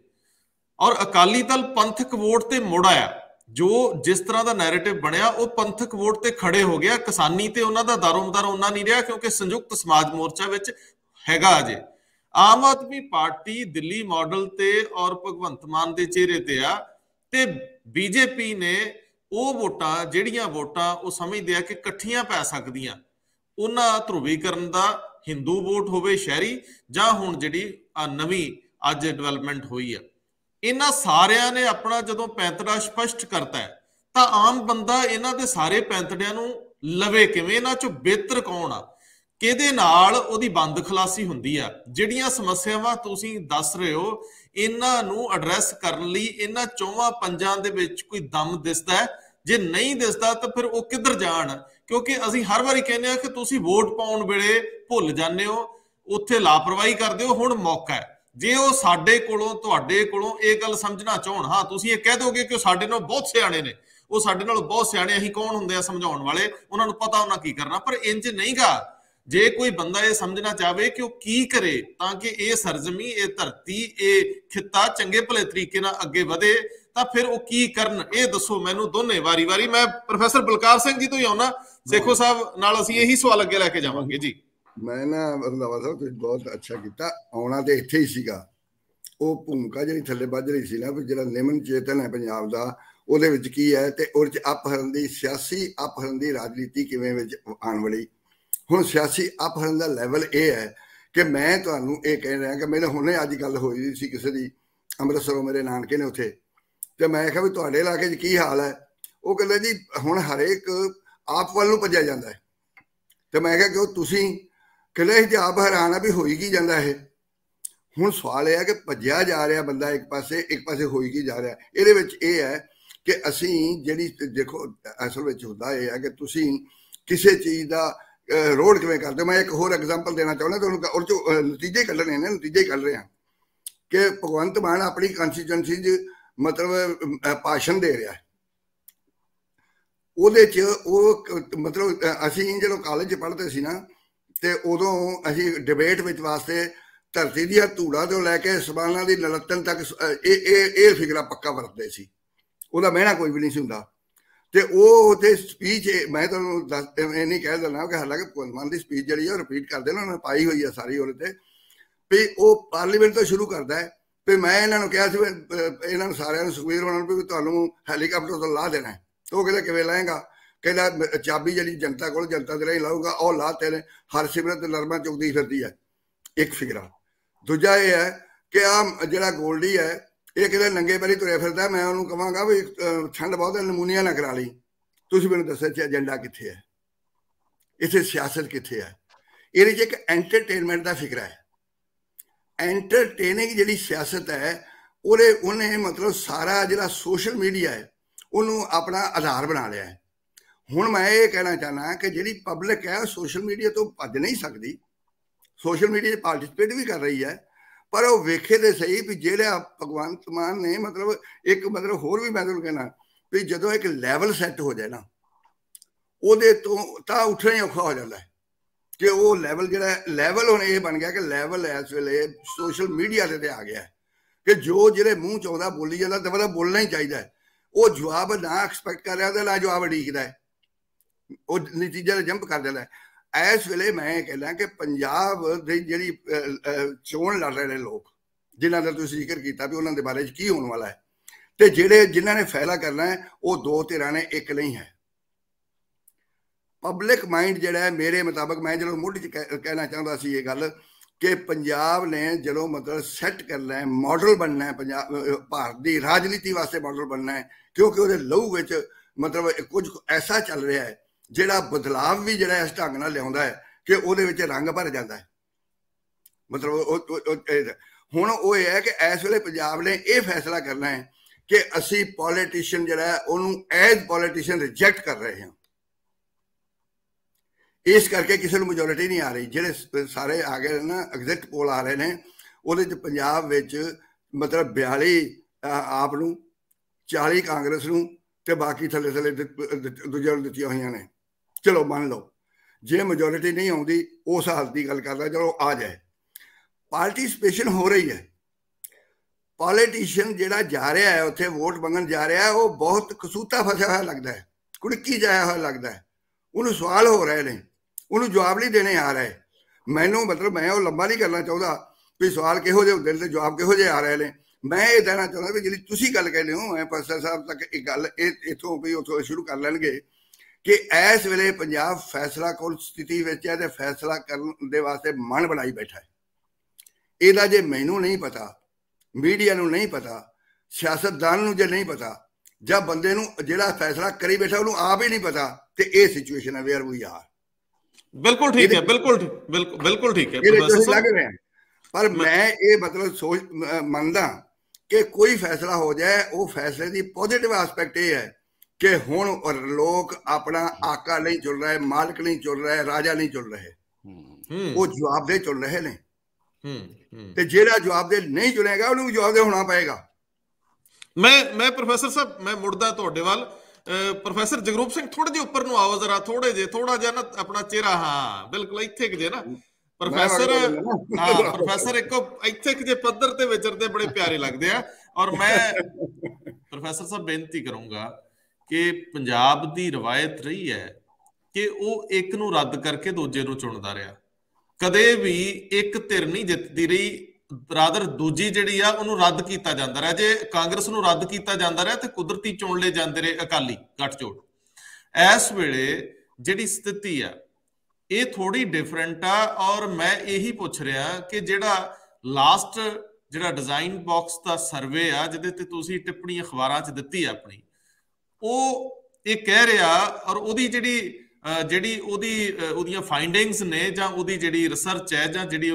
ਔਰ ਅਕਾਲੀ ਦਲ ਪੰਥਕ ਵੋਟ ਤੇ ਮੁੜ ਆਇਆ। ਜੋ ਜਿਸ ਤਰ੍ਹਾਂ ਦਾ ਨੈਰੇਟਿਵ ਬਣਿਆ ਉਹ ਪੰਥਕ ਵੋਟ ਤੇ ਖੜੇ ਹੋ ਗਿਆ। ਕਿਸਾਨੀ ਤੇ ਉਹਨਾਂ ਦਾ ਦਾਰੋਮਦਾਰ ਉਹਨਾਂ ਨਹੀਂ ਰਿਹਾ ਕਿਉਂਕਿ ਸੰਯੁਕਤ ਸਮਾਜ ਮੋਰਚਾ ਵਿੱਚ ਹੈਗਾ ਅਜੇ। ਆਮ ਆਦਮੀ ਪਾਰਟੀ ਦਿੱਲੀ ਮਾਡਲ ਤੇ ਔਰ ਭਗਵੰਤ ਮਾਨ ਦੇ ਚਿਹਰੇ ਤੇ ਆ, ਤੇ ਬੀਜੇਪੀ ਨੇ ਉਹ ਵੋਟਾਂ ਜਿਹੜੀਆਂ ਵੋਟਾਂ ਉਹ ਸਮਝਦੇ ਆ ਕਿ ਇਕੱਠੀਆਂ ਪੈ ਸਕਦੀਆਂ, ਉਹਨਾਂ ਧਰੁਵੀਕਰਨ ਦਾ ਹਿੰਦੂ ਵੋਟ ਹੋਵੇ ਸ਼ਹਿਰੀ, ਜਾਂ ਹੁਣ ਜਿਹੜੀ ਨਵੀਂ ਅੱਜ ਡਿਵੈਲਪਮੈਂਟ ਹੋਈ ਆ, ਇਹਨਾਂ ਸਾਰਿਆਂ ਨੇ ਆਪਣਾ ਜਦੋਂ ਪੈਂਤੜਾ ਸਪਸ਼ਟ ਕਰਤਾ ਹੈ ਤਾਂ ਆਮ ਬੰਦਾ ਇਹਨਾਂ ਦੇ ਸਾਰੇ ਪੈਂਤੜਿਆਂ ਨੂੰ ਲਵੇ ਕਿਵੇਂ, ਇਹਨਾਂ ਚੋਂ ਬਿਹਤਰ ਕੌਣ ਆ, ਕਿਹਦੇ ਨਾਲ ਉਹਦੀ ਬੰਦ ਖਲਾਸੀ ਹੁੰਦੀ ਆ। ਜਿਹੜੀਆਂ ਸਮੱਸਿਆਵਾਂ ਤੁਸੀਂ ਦੱਸ ਰਹੇ ਹੋ ਇਹਨਾਂ ਨੂੰ ਐਡਰੈਸ ਕਰਨ ਲਈ ਇਹਨਾਂ ਚੌਵਾਂ ਪੰਜਾਂ ਦੇ ਵਿੱਚ ਕੋਈ ਦਮ ਦਿਸਦਾ ਹੈ? ਜੇ ਨਹੀਂ ਦਿਸਦਾ ਤਾਂ ਫਿਰ ਉਹ ਕਿੱਧਰ ਜਾਣ? ਕਿਉਂਕਿ ਅਸੀਂ ਹਰ ਵਾਰੀ ਕਹਿੰਦੇ ਆ ਕਿ ਤੁਸੀਂ ਵੋਟ ਪਾਉਣ ਵੇਲੇ ਭੁੱਲ ਜਾਂਦੇ ਹੋ, ਉੱਥੇ ਲਾਪਰਵਾਹੀ ਕਰਦੇ ਹੋ। ਹੁਣ ਮੌਕਾ ਹੈ, ਜੇ ਉਹ ਸਾਡੇ ਕੋਲੋਂ ਤੁਹਾਡੇ ਕੋਲੋਂ ਇਹ ਗੱਲ ਸਮਝਣਾ ਚਾਹਣ, ਹਾਂ ਤੁਸੀਂ ਇਹ ਕਹਿ ਦੋਗੇ ਕਿ ਸਾਡੇ ਨਾਲ ਬਹੁਤ ਸਿਆਣੇ ਨੇ, ਉਹ ਸਾਡੇ ਨਾਲ ਬਹੁਤ ਸਿਆਣੇ, ਅਸੀਂ ਕੌਣ ਹੁੰਦੇ ਆ ਸਮਝਾਉਣ ਵਾਲੇ, ਉਹਨਾਂ ਨੂੰ ਪਤਾ ਉਹਨਾਂ ਕੀ ਕਰਨਾ, ਪਰ ਇੰਜ ਨਹੀਂ ਗਾ। ਜੇ ਕੋਈ ਬੰਦਾ ਇਹ ਸਮਝਣਾ ਚਾਹਵੇ ਕਿ ਉਹ ਕੀ ਕਰੇ ਤਾਂ ਕਿ ਇਹ ਸਰਜ਼ਮੀ, ਇਹ ਧਰਤੀ, ਇਹ ਖਿੱਤਾ ਚੰਗੇ ਭਲੇ ਤਰੀਕੇ ਨਾਲ ਅੱਗੇ ਵਧੇ, ਤਾਂ ਫਿਰ ਉਹ ਕੀ ਕਰਨ, ਇਹ ਦੱਸੋ ਮੈਨੂੰ ਦੋਨੇ ਵਾਰੀ-ਵਾਰੀ। ਮੈਂ ਪ੍ਰੋਫੈਸਰ ਬਲਕਾਰ ਸਿੰਘ ਜੀ ਤੋਂ ਹੀ ਆਉਣਾ, ਸੇਖੋ ਸਾਹਿਬ ਨਾਲ ਅਸੀਂ ਇਹੀ ਸਵਾਲ ਅੱਗੇ ਲੈ ਕੇ ਜਾਵਾਂਗੇ ਜੀ। ਮੈਂ ਨਾ ਰੰਧਾਵਾ ਸਾਹਿਬ ਤੁਸੀਂ ਬਹੁਤ ਅੱਛਾ ਕੀਤਾ, ਆਉਣਾ ਤੇ ਇੱਥੇ ਹੀ ਸੀਗਾ। ਉਹ ਭੂਮਿਕਾ ਜਿਹੜੀ ਥੱਲੇ ਵੱਜ ਰਹੀ ਸੀ ਨਾ, ਵੀ ਜਿਹੜਾ ਨਿਮਨ ਚੇਤਨ ਹੈ ਪੰਜਾਬ ਦਾ, ਉਹਦੇ ਵਿੱਚ ਕੀ ਹੈ ਤੇ ਉਹਦੇ ਚ ਅਪਹਰਨ ਦੀ, ਸਿਆਸੀ ਅਪਹਰਨ ਦੀ ਰਾਜਨੀਤੀ ਕਿਵੇਂ ਵਿੱਚ ਆਉਣ ਵਾਲੀ। ਹੁਣ ਸਿਆਸੀ ਅਪਹਰਨ ਦਾ ਲੈਵਲ ਇਹ ਹੈ ਕਿ ਮੈਂ ਤੁਹਾਨੂੰ ਇਹ ਕਹਿ ਰਿਹਾ ਕਿ ਮੇਰੇ ਹੁਣੇ ਅੱਜ ਗੱਲ ਹੋਈ ਸੀ ਕਿਸੇ ਦੀ, ਅੰਮ੍ਰਿਤਸਰੋਂ ਮੇਰੇ ਨਾਨਕੇ ਨੇ ਉੱਥੇ, ਤੇ ਮੈਂ ਕਿਹਾ ਵੀ ਤੁਹਾਡੇ ਇਲਾਕੇ 'ਚ ਕੀ ਹਾਲ ਹੈ। ਉਹ ਕਹਿੰਦੇ ਜੀ ਹੁਣ ਹਰੇਕ ਆਪ ਵੱਲ ਨੂੰ ਭੱਜਿਆ ਜਾਂਦਾ ਹੈ। ਤੇ ਮੈਂ ਕਿਹਾ ਕਿ ਉਹ ਤੁਸੀਂ ਕਹਿੰਦੇ ਜੀ ਆਪ ਹੈਰਾਨ ਆ ਵੀ ਹੋਈ ਕੀ ਜਾਂਦਾ ਇਹ। ਹੁਣ ਸਵਾਲ ਇਹ ਹੈ ਕਿ ਭੱਜਿਆ ਜਾ ਰਿਹਾ ਬੰਦਾ ਇੱਕ ਪਾਸੇ ਹੋਈ ਕੀ ਜਾ ਰਿਹਾ। ਇਹਦੇ ਵਿੱਚ ਇਹ ਹੈ ਕਿ ਅਸੀਂ ਜਿਹੜੀ ਦੇਖੋ ਅਸਲ ਵਿੱਚ ਹੁੰਦਾ ਇਹ ਹੈ ਕਿ ਤੁਸੀਂ ਕਿਸੇ ਚੀਜ਼ ਦਾ ਰੋਡ ਕਿਵੇਂ ਕਰਦੇ ਹੋ। ਮੈਂ ਇੱਕ ਹੋਰ ਐਗਜ਼ਾਮਪਲ ਦੇਣਾ ਚਾਹੁੰਦਾ ਤੁਹਾਨੂੰ, ਉਹ 'ਚੋਂ ਨਤੀਜੇ ਕੱਢਣੇ ਨੇ, ਨਤੀਜੇ ਕੱਢ ਰਹੇ ਹਾਂ ਕਿ ਭਗਵੰਤ ਮਾਨ ਆਪਣੀ ਕੰਸਟੀਚੁਐਂਸੀ 'ਚ ਮਤਲਬ ਭਾਸ਼ਣ ਦੇ ਰਿਹਾ। ਉਹਦੇ 'ਚ ਉਹ ਮਤਲਬ ਅਸੀਂ ਜਦੋਂ ਕਾਲਜ 'ਚ ਪੜ੍ਹਦੇ ਸੀ ਨਾ, ਤੇ ਉਦੋਂ ਅਸੀਂ ਡਿਬੇਟ ਵਿੱਚ ਵਾਸਤੇ ਧਰਤੀ ਦੀਆਂ ਧੂੜਾਂ ਤੋਂ ਲੈ ਕੇ ਸਮਾਨਾਂ ਦੀ ਨਲੱਤਣ ਤੱਕ ਇਹ ਫਿਕਰਾ ਪੱਕਾ ਵਰਤਦੇ ਸੀ। ਉਹਦਾ ਮਹਿਣਾ ਕੋਈ ਵੀ ਨਹੀਂ ਸੀ ਹੁੰਦਾ। ਤੇ ਉਹ ਉੱਥੇ ਸਪੀਚ, ਮੈਂ ਤੁਹਾਨੂੰ ਇਹ ਨਹੀਂ ਕਹਿ ਦਿੰਦਾ ਕਿ ਹਾਲਾਂਕਿ ਭਗਵੰਤ ਮਾਨ ਦੀ ਸਪੀਚ ਜਿਹੜੀ ਉਹ ਰਿਪੀਟ ਕਰਦੇ ਨੇ, ਉਹਨਾਂ ਨੇ ਪਾਈ ਹੋਈ ਆ ਸਾਰੀ ਉਹਦੇ ਤੇ, ਵੀ ਉਹ ਪਾਰਲੀਮੈਂਟ ਤੋਂ ਸ਼ੁਰੂ ਕਰਦਾ ਹੈ। ਵੀ ਮੈਂ ਇਹਨਾਂ ਨੂੰ ਕਿਹਾ ਸੀ ਇਹਨਾਂ ਨੂੰ ਸਾਰਿਆਂ ਨੂੰ, ਸੁਖਬੀਰ ਹੋਣਾ ਨੂੰ, ਵੀ ਤੁਹਾਨੂੰ ਹੈਲੀਕਾਪਟਰ ਤੋਂ ਲਾਹ ਦੇਣਾ। ਤੇ ਉਹ ਕਹਿੰਦਾ ਕਿਵੇਂ ਲਾਏਗਾ, ਕਹਿੰਦਾ ਚਾਬੀ ਜਿਹੜੀ ਜਨਤਾ ਕੋਲ, ਜਨਤਾ ਦੇ ਰਾਹੀਂ ਲਾਊਗਾ, ਉਹ ਲਾਹ ਤੇਰੇ ਹਰਸਿਮਰਤ ਨਰਮਾ ਚੁਗਦੀ ਫਿਰਦੀ ਹੈ, ਇੱਕ ਫਿਕਰਾ। ਦੂਜਾ ਇਹ ਹੈ ਕਿ ਆਹ ਜਿਹੜਾ ਗੋਲਡੀ ਹੈ, ਇਹ ਕਿਤੇ ਨੰਗੇ ਪੈਰੀ ਤੁਰਿਆ ਫਿਰਦਾ। ਮੈਂ ਉਹਨੂੰ ਕਹਾਂਗਾ ਵੀ ਠੰਡ ਬਹੁਤ, ਨਮੂਨੀਆ ਨਾ ਕਰਾ ਲਈ, ਤੁਸੀਂ ਮੈਨੂੰ ਦੱਸੋ ਏਜੰਡਾ ਕਿੱਥੇ ਹੈ, ਇੱਥੇ ਸਿਆਸਤ ਕਿੱਥੇ ਹੈ। ਇਹਦੇ 'ਚ ਇੱਕ ਐਂਟਰਟੇਨਮੈਂਟ ਦਾ ਫਿਕਰਾ ਹੈ। ਐਂਟਰਟੇਨਿੰਗ ਜਿਹੜੀ ਸਿਆਸਤ ਹੈ, ਉਹਨੇ ਮਤਲਬ ਸਾਰਾ ਜਿਹੜਾ ਸੋਸ਼ਲ ਮੀਡੀਆ ਹੈ ਉਹਨੂੰ ਆਪਣਾ ਆਧਾਰ ਬਣਾ ਲਿਆ ਹੈ। ਹੁਣ ਮੈਂ ਇਹ ਕਹਿਣਾ ਚਾਹੁੰਦਾ ਕਿ ਜਿਹੜੀ ਪਬਲਿਕ ਹੈ ਉਹ ਸੋਸ਼ਲ ਮੀਡੀਆ ਤੋਂ ਭੱਜ ਨਹੀਂ ਸਕਦੀ, ਸੋਸ਼ਲ ਮੀਡੀਆ 'ਚ ਪਾਰਟਿਸਪੇਟ ਵੀ ਕਰ ਰਹੀ ਹੈ, ਪਰ ਉਹ ਵੇਖੇ ਤੇ ਸਹੀ ਵੀ ਜਿਹੜਾ ਭਗਵੰਤ ਮਾਨ ਨੇ ਮਤਲਬ ਇੱਕ ਮਤਲਬ ਹੋਰ ਵੀ ਮੈਂ ਤੁਹਾਨੂੰ ਕਹਿਣਾ ਵੀ ਜਦੋਂ ਇੱਕ ਲੈਵਲ ਸੈੱਟ ਹੋ ਜਾਏ ਨਾ, ਉਹਦੇ ਤੋਂ ਤਾਂ ਉੱਠਣਾ ਹੀ ਔਖਾ ਹੋ ਜਾਂਦਾ ਹੈ। ਕਿ ਉਹ ਲੈਵਲ ਜਿਹੜਾ ਲੈਵਲ ਹੁਣ ਇਹ ਬਣ ਗਿਆ ਕਿ ਲੈਵਲ ਇਸ ਵੇਲੇ ਸੋਸ਼ਲ ਮੀਡੀਆ ਤੇ ਆ ਗਿਆ ਕਿ ਜੋ ਜਿਹੜੇ ਮੂੰਹ 'ਚ ਆਉਂਦਾ ਬੋਲੀ ਜਾਂਦਾ, ਤਾਂ ਮਤਲਬ ਬੋਲਣਾ ਹੀ ਚਾਹੀਦਾ ਹੈ। ਉਹ ਜਵਾਬ ਨਾ ਐਕਸਪੈਕਟ ਕਰ ਰਿਹਾ, ਉਹਦਾ ਨਾ ਜਵਾਬ ਉਡੀਕਦਾ ਹੈ, ਉਹ ਨਤੀਜੇ 'ਤੇ ਜੰਪ ਕਰ ਦਿੰਦਾ ਹੈ। ਇਸ ਵੇਲੇ ਮੈਂ ਇਹ ਕਹਿੰਦਾ ਕਿ ਪੰਜਾਬ ਦੀ ਜਿਹੜੀ ਚੋਣ ਲੜ ਰਹੇ ਨੇ ਲੋਕ, ਜਿਨ੍ਹਾਂ ਦਾ ਤੁਸੀਂ ਜ਼ਿਕਰ ਕੀਤਾ ਵੀ ਉਹਨਾਂ ਦੇ ਬਾਰੇ 'ਚ ਕੀ ਹੋਣ ਵਾਲਾ ਹੈ, ਤੇ ਜਿਨ੍ਹਾਂ ਨੇ ਫੈਸਲਾ ਕਰਨਾ ਹੈ, ਉਹ ਦੋ ਧਿਰਾਂ ਨੇ, ਇੱਕ ਨਹੀਂ ਹੈ। ਪਬਲਿਕ ਮਾਈਂਡ ਜਿਹੜਾ ਹੈ, ਮੇਰੇ ਮੁਤਾਬਕ, ਮੈਂ ਜਦੋਂ ਮੁੱਢ 'ਚ ਕਹਿਣਾ ਚਾਹੁੰਦਾ ਸੀ ਇਹ ਗੱਲ ਕਿ ਪੰਜਾਬ ਨੇ ਜਦੋਂ ਮਤਲਬ ਸੈੱਟ ਕਰਨਾ ਹੈ, ਮਾਡਲ ਬਣਨਾ ਹੈ, ਭਾਰਤ ਦੀ ਰਾਜਨੀਤੀ ਵਾਸਤੇ ਮਾਡਲ ਬਣਨਾ ਹੈ, ਕਿਉਂਕਿ ਉਹਦੇ ਲਹੂ ਵਿੱਚ ਮਤਲਬ ਕੁਝ ਐਸਾ ਚੱਲ ਰਿਹਾ ਹੈ ਜਿਹੜਾ ਬਦਲਾਵ ਵੀ ਜਿਹੜਾ ਇਸ ਢੰਗ ਨਾਲ ਲਿਆਉਂਦਾ ਹੈ ਕਿ ਉਹਦੇ ਵਿੱਚ ਰੰਗ ਭਰ ਜਾਂਦਾ ਹੈ। ਮਤਲਬ ਹੁਣ ਉਹ ਇਹ ਹੈ ਕਿ ਇਸ ਵੇਲੇ ਪੰਜਾਬ ਨੇ ਇਹ ਫੈਸਲਾ ਕਰਨਾ ਹੈ ਕਿ ਅਸੀਂ ਪੋਲੀਟੀਸ਼ੀਅਨ ਜਿਹੜਾ ਹੈ ਉਹਨੂੰ ਐਜ਼ ਪੋਲੀਟੀਸ਼ੀਅਨ ਰਿਜੈਕਟ ਕਰ ਰਹੇ ਹਾਂ। ਇਸ ਕਰਕੇ ਕਿਸੇ ਨੂੰ ਮੈਜੋਰਿਟੀ ਨਹੀਂ ਆ ਰਹੀ। ਜਿਹੜੇ ਸਾਰੇ ਆ ਗਏ ਨਾ ਐਗਜ਼ਿਟ ਪੋਲ ਆ ਰਹੇ ਨੇ, ਉਹਦੇ 'ਚ ਪੰਜਾਬ ਵਿੱਚ ਮਤਲਬ 42 ਆਪ ਨੂੰ, 40 ਕਾਂਗਰਸ ਨੂੰ, ਤੇ ਬਾਕੀ ਥੱਲੇ ਦੂਜਿਆਂ ਨੂੰ ਦਿੱਤੀਆਂ ਹੋਈਆਂ ਨੇ। ਚਲੋ ਮੰਨ ਲਓ ਜੇ ਮੈਜੋਰਿਟੀ ਨਹੀਂ ਆਉਂਦੀ, ਉਸ ਹਾਲਤ ਦੀ ਗੱਲ ਕਰਦਾ, ਚਲੋ ਆ ਜਾਏ। ਪਾਰਟੀਸਪੇਸ਼ਨ ਹੋ ਰਹੀ ਹੈ। ਪੋਲੀਟੀਸ਼ੀਅਨ ਜਿਹੜਾ ਜਾ ਰਿਹਾ ਹੈ ਉੱਥੇ ਵੋਟ ਮੰਗਣ ਜਾ ਰਿਹਾ ਹੈ, ਉਹ ਬਹੁਤ ਕਸੂਤਾ ਫਸਿਆ ਹੋਇਆ ਲੱਗਦਾ ਹੈ, ਕੁੜਕੀ ਜਾਇਆ ਹੋਇਆ ਲੱਗਦਾ ਹੈ। ਉਹਨੂੰ ਸਵਾਲ ਹੋ ਰਹੇ ਨੇ, ਉਹਨੂੰ ਜਵਾਬ ਨਹੀਂ ਦੇਣੇ ਆ ਰਹੇ। ਮੈਨੂੰ ਮਤਲਬ ਮੈਂ ਉਹ ਲੰਬਾ ਨਹੀਂ ਕਰਨਾ ਚਾਹੁੰਦਾ ਵੀ ਸਵਾਲ ਕਿਹੋ ਜਿਹੇ ਹੁੰਦੇ ਨੇ ਤੇ ਜਵਾਬ ਕਿਹੋ ਜਿਹੇ ਆ ਰਹੇ ਨੇ। ਮੈਂ ਇਹ ਕਹਿਣਾ ਚਾਹੁੰਦਾ ਵੀ ਜਿਹੜੀ ਤੁਸੀਂ ਗੱਲ ਕਹਿੰਦੇ ਹੋ, ਮੈਂ ਪ੍ਰੋਫੈਸਰ ਸਾਹਿਬ ਤੱਕ ਇਹ ਗੱਲ ਇੱਥੋਂ ਵੀ ਉੱਥੋਂ ਸ਼ੁਰੂ ਕਰ ਲੈਣਗੇ ਕਿ ਇਸ ਵੇਲੇ ਪੰਜਾਬ ਫੈਸਲਾ ਕੋਲ ਸਥਿਤੀ ਵਿੱਚ ਹੈ ਤੇ ਫੈਸਲਾ ਕਰਨ ਦੇ ਵਾਸਤੇ ਮਨ ਬਣਾਈ ਬੈਠਾ ਹੈ। ਇਹਦਾ ਜੇ ਮੈਨੂੰ ਨਹੀਂ ਪਤਾ, ਮੀਡੀਆ ਨੂੰ ਨਹੀਂ ਪਤਾ, ਸਿਆਸਤਦਾਨ ਨੂੰ ਜੇ ਨਹੀਂ ਪਤਾ, ਜਾਂ ਬੰਦੇ ਨੂੰ ਜਿਹੜਾ ਫੈਸਲਾ ਕਰੀ ਬੈਠਾ ਉਹਨੂੰ ਆਪ ਹੀ ਨਹੀਂ ਪਤਾ, ਤੇ ਇਹ ਸਿਚੁਏਸ਼ਨ ਹੈ ਵੇਅਰ ਵੀ ਆਰ। ਬਿਲਕੁਲ ਠੀਕ ਹੈ, ਬਿਲਕੁਲ ਠੀਕ ਹੈ ਲੱਗ ਰਿਹਾ। ਪਰ ਮੈਂ ਇਹ ਮਤਲਬ ਮੰਨਦਾ ਕਿ ਕੋਈ ਫੈਸਲਾ ਹੋ ਜਾਏ, ਉਹ ਫੈਸਲੇ ਦੀ ਪੋਜ਼ਿਟਿਵ ਐਸਪੈਕਟ ਇਹ ਹੈ ਕਿ ਹੁਣ ਲੋਕ ਆਪਣਾ ਆਕਾ ਨਹੀਂ ਚੁਣ ਰਹੇ, ਮਾਲਕ ਨਹੀਂ ਚੁਣ ਰਹੇ, ਰਾਜਾ ਨਹੀਂ ਚੁਣ ਰਹੇ, ਉਹ ਜਵਾਬਦੇਹ ਚੁਣ ਰਹੇ ਨੇ। ਤੇ ਜਿਹੜਾ ਜਵਾਬਦੇਹ ਨਹੀਂ ਚੁਣੇਗਾ ਉਹਨੂੰ ਜਵਾਬਦੇਹ ਹੋਣਾ ਪਏਗਾ। ਮੈਂ ਪ੍ਰੋਫੈਸਰ ਸਾਹਿਬ ਮੈਂ ਮੁੜਦਾ ਤੁਹਾਡੇ ਵੱਲ। ਪ੍ਰੋਫੈਸਰ ਜਗਰੂਪ ਸਿੰਘ ਥੋੜੇ ਜਿਹਾ ਉੱਪਰ ਨੂੰ ਆਓ ਜ਼ਰਾ, ਥੋੜਾ ਜਿਹਾ ਨਾ ਆਪਣਾ ਚਿਹਰਾ, ਹਾਂ ਬਿਲਕੁਲ ਇੱਥੇ ਕਿ ਜੇ ਨਾ ਪ੍ਰੋਫੈਸਰ, ਹਾਂ ਪ੍ਰੋਫੈਸਰ ਇੱਥੇ ਕਿ ਜੇ ਪੱਧਰ ਤੇ ਵਿਚਰਦੇ ਬੜੇ ਪਿਆਰੇ ਲੱਗਦੇ ਆ। ਔਰ ਮੈਂ ਪ੍ਰੋਫੈਸਰ ਸਾਹਿਬ ਬੇਨਤੀ ਕਰੂੰਗਾ ਕਿ ਪੰਜਾਬ ਦੀ ਰਵਾਇਤ ਰਹੀ ਹੈ ਕਿ ਉਹ ਇੱਕ ਨੂੰ ਰੱਦ ਕਰਕੇ ਦੂਜੇ ਨੂੰ ਚੁਣਦਾ ਰਿਹਾ, ਕਦੇ ਵੀ ਇੱਕ ਧਿਰ ਨਹੀਂ ਜਿੱਤਦੀ ਰਹੀ, ਰਾਦਰ ਦੂਜੀ ਜਿਹੜੀ ਆ ਉਹਨੂੰ ਰੱਦ ਕੀਤਾ ਜਾਂਦਾ ਰਿਹਾ। ਜੇ ਕਾਂਗਰਸ ਨੂੰ ਰੱਦ ਕੀਤਾ ਜਾਂਦਾ ਰਿਹਾ ਤੇ ਕੁਦਰਤੀ ਚੁਣ ਲਏ ਜਾਂਦੇ ਰਹੇ ਅਕਾਲੀ ਗੱਠਜੋੜ। ਇਸ ਵੇਲੇ ਜਿਹੜੀ ਸਥਿਤੀ ਆ ਇਹ ਥੋੜੀ ਡਿਫਰੈਂਟ ਆ। ਔਰ ਮੈਂ ਇਹੀ ਪੁੱਛ ਰਿਹਾ ਕਿ ਜਿਹੜਾ ਲਾਸਟ ਜਿਹੜਾ ਡਿਜ਼ਾਈਨ ਬਾਕਸ ਦਾ ਸਰਵੇ ਆ ਜਿਹਦੇ ਤੇ ਤੁਸੀਂ ਟਿੱਪਣੀ ਅਖਬਾਰਾਂ 'ਚ ਦਿੱਤੀ ਆ ਆਪਣੀ, ਉਹ ਇਹ ਕਹਿ ਰਿਹਾ ਔਰ ਉਹਦੀ ਉਹਦੀਆਂ ਫਾਈਂਡਿੰਗਸ ਨੇ ਜਾਂ ਉਹਦੀ ਜਿਹੜੀ ਰਿਸਰਚ ਹੈ ਜਾਂ ਜਿਹੜੀ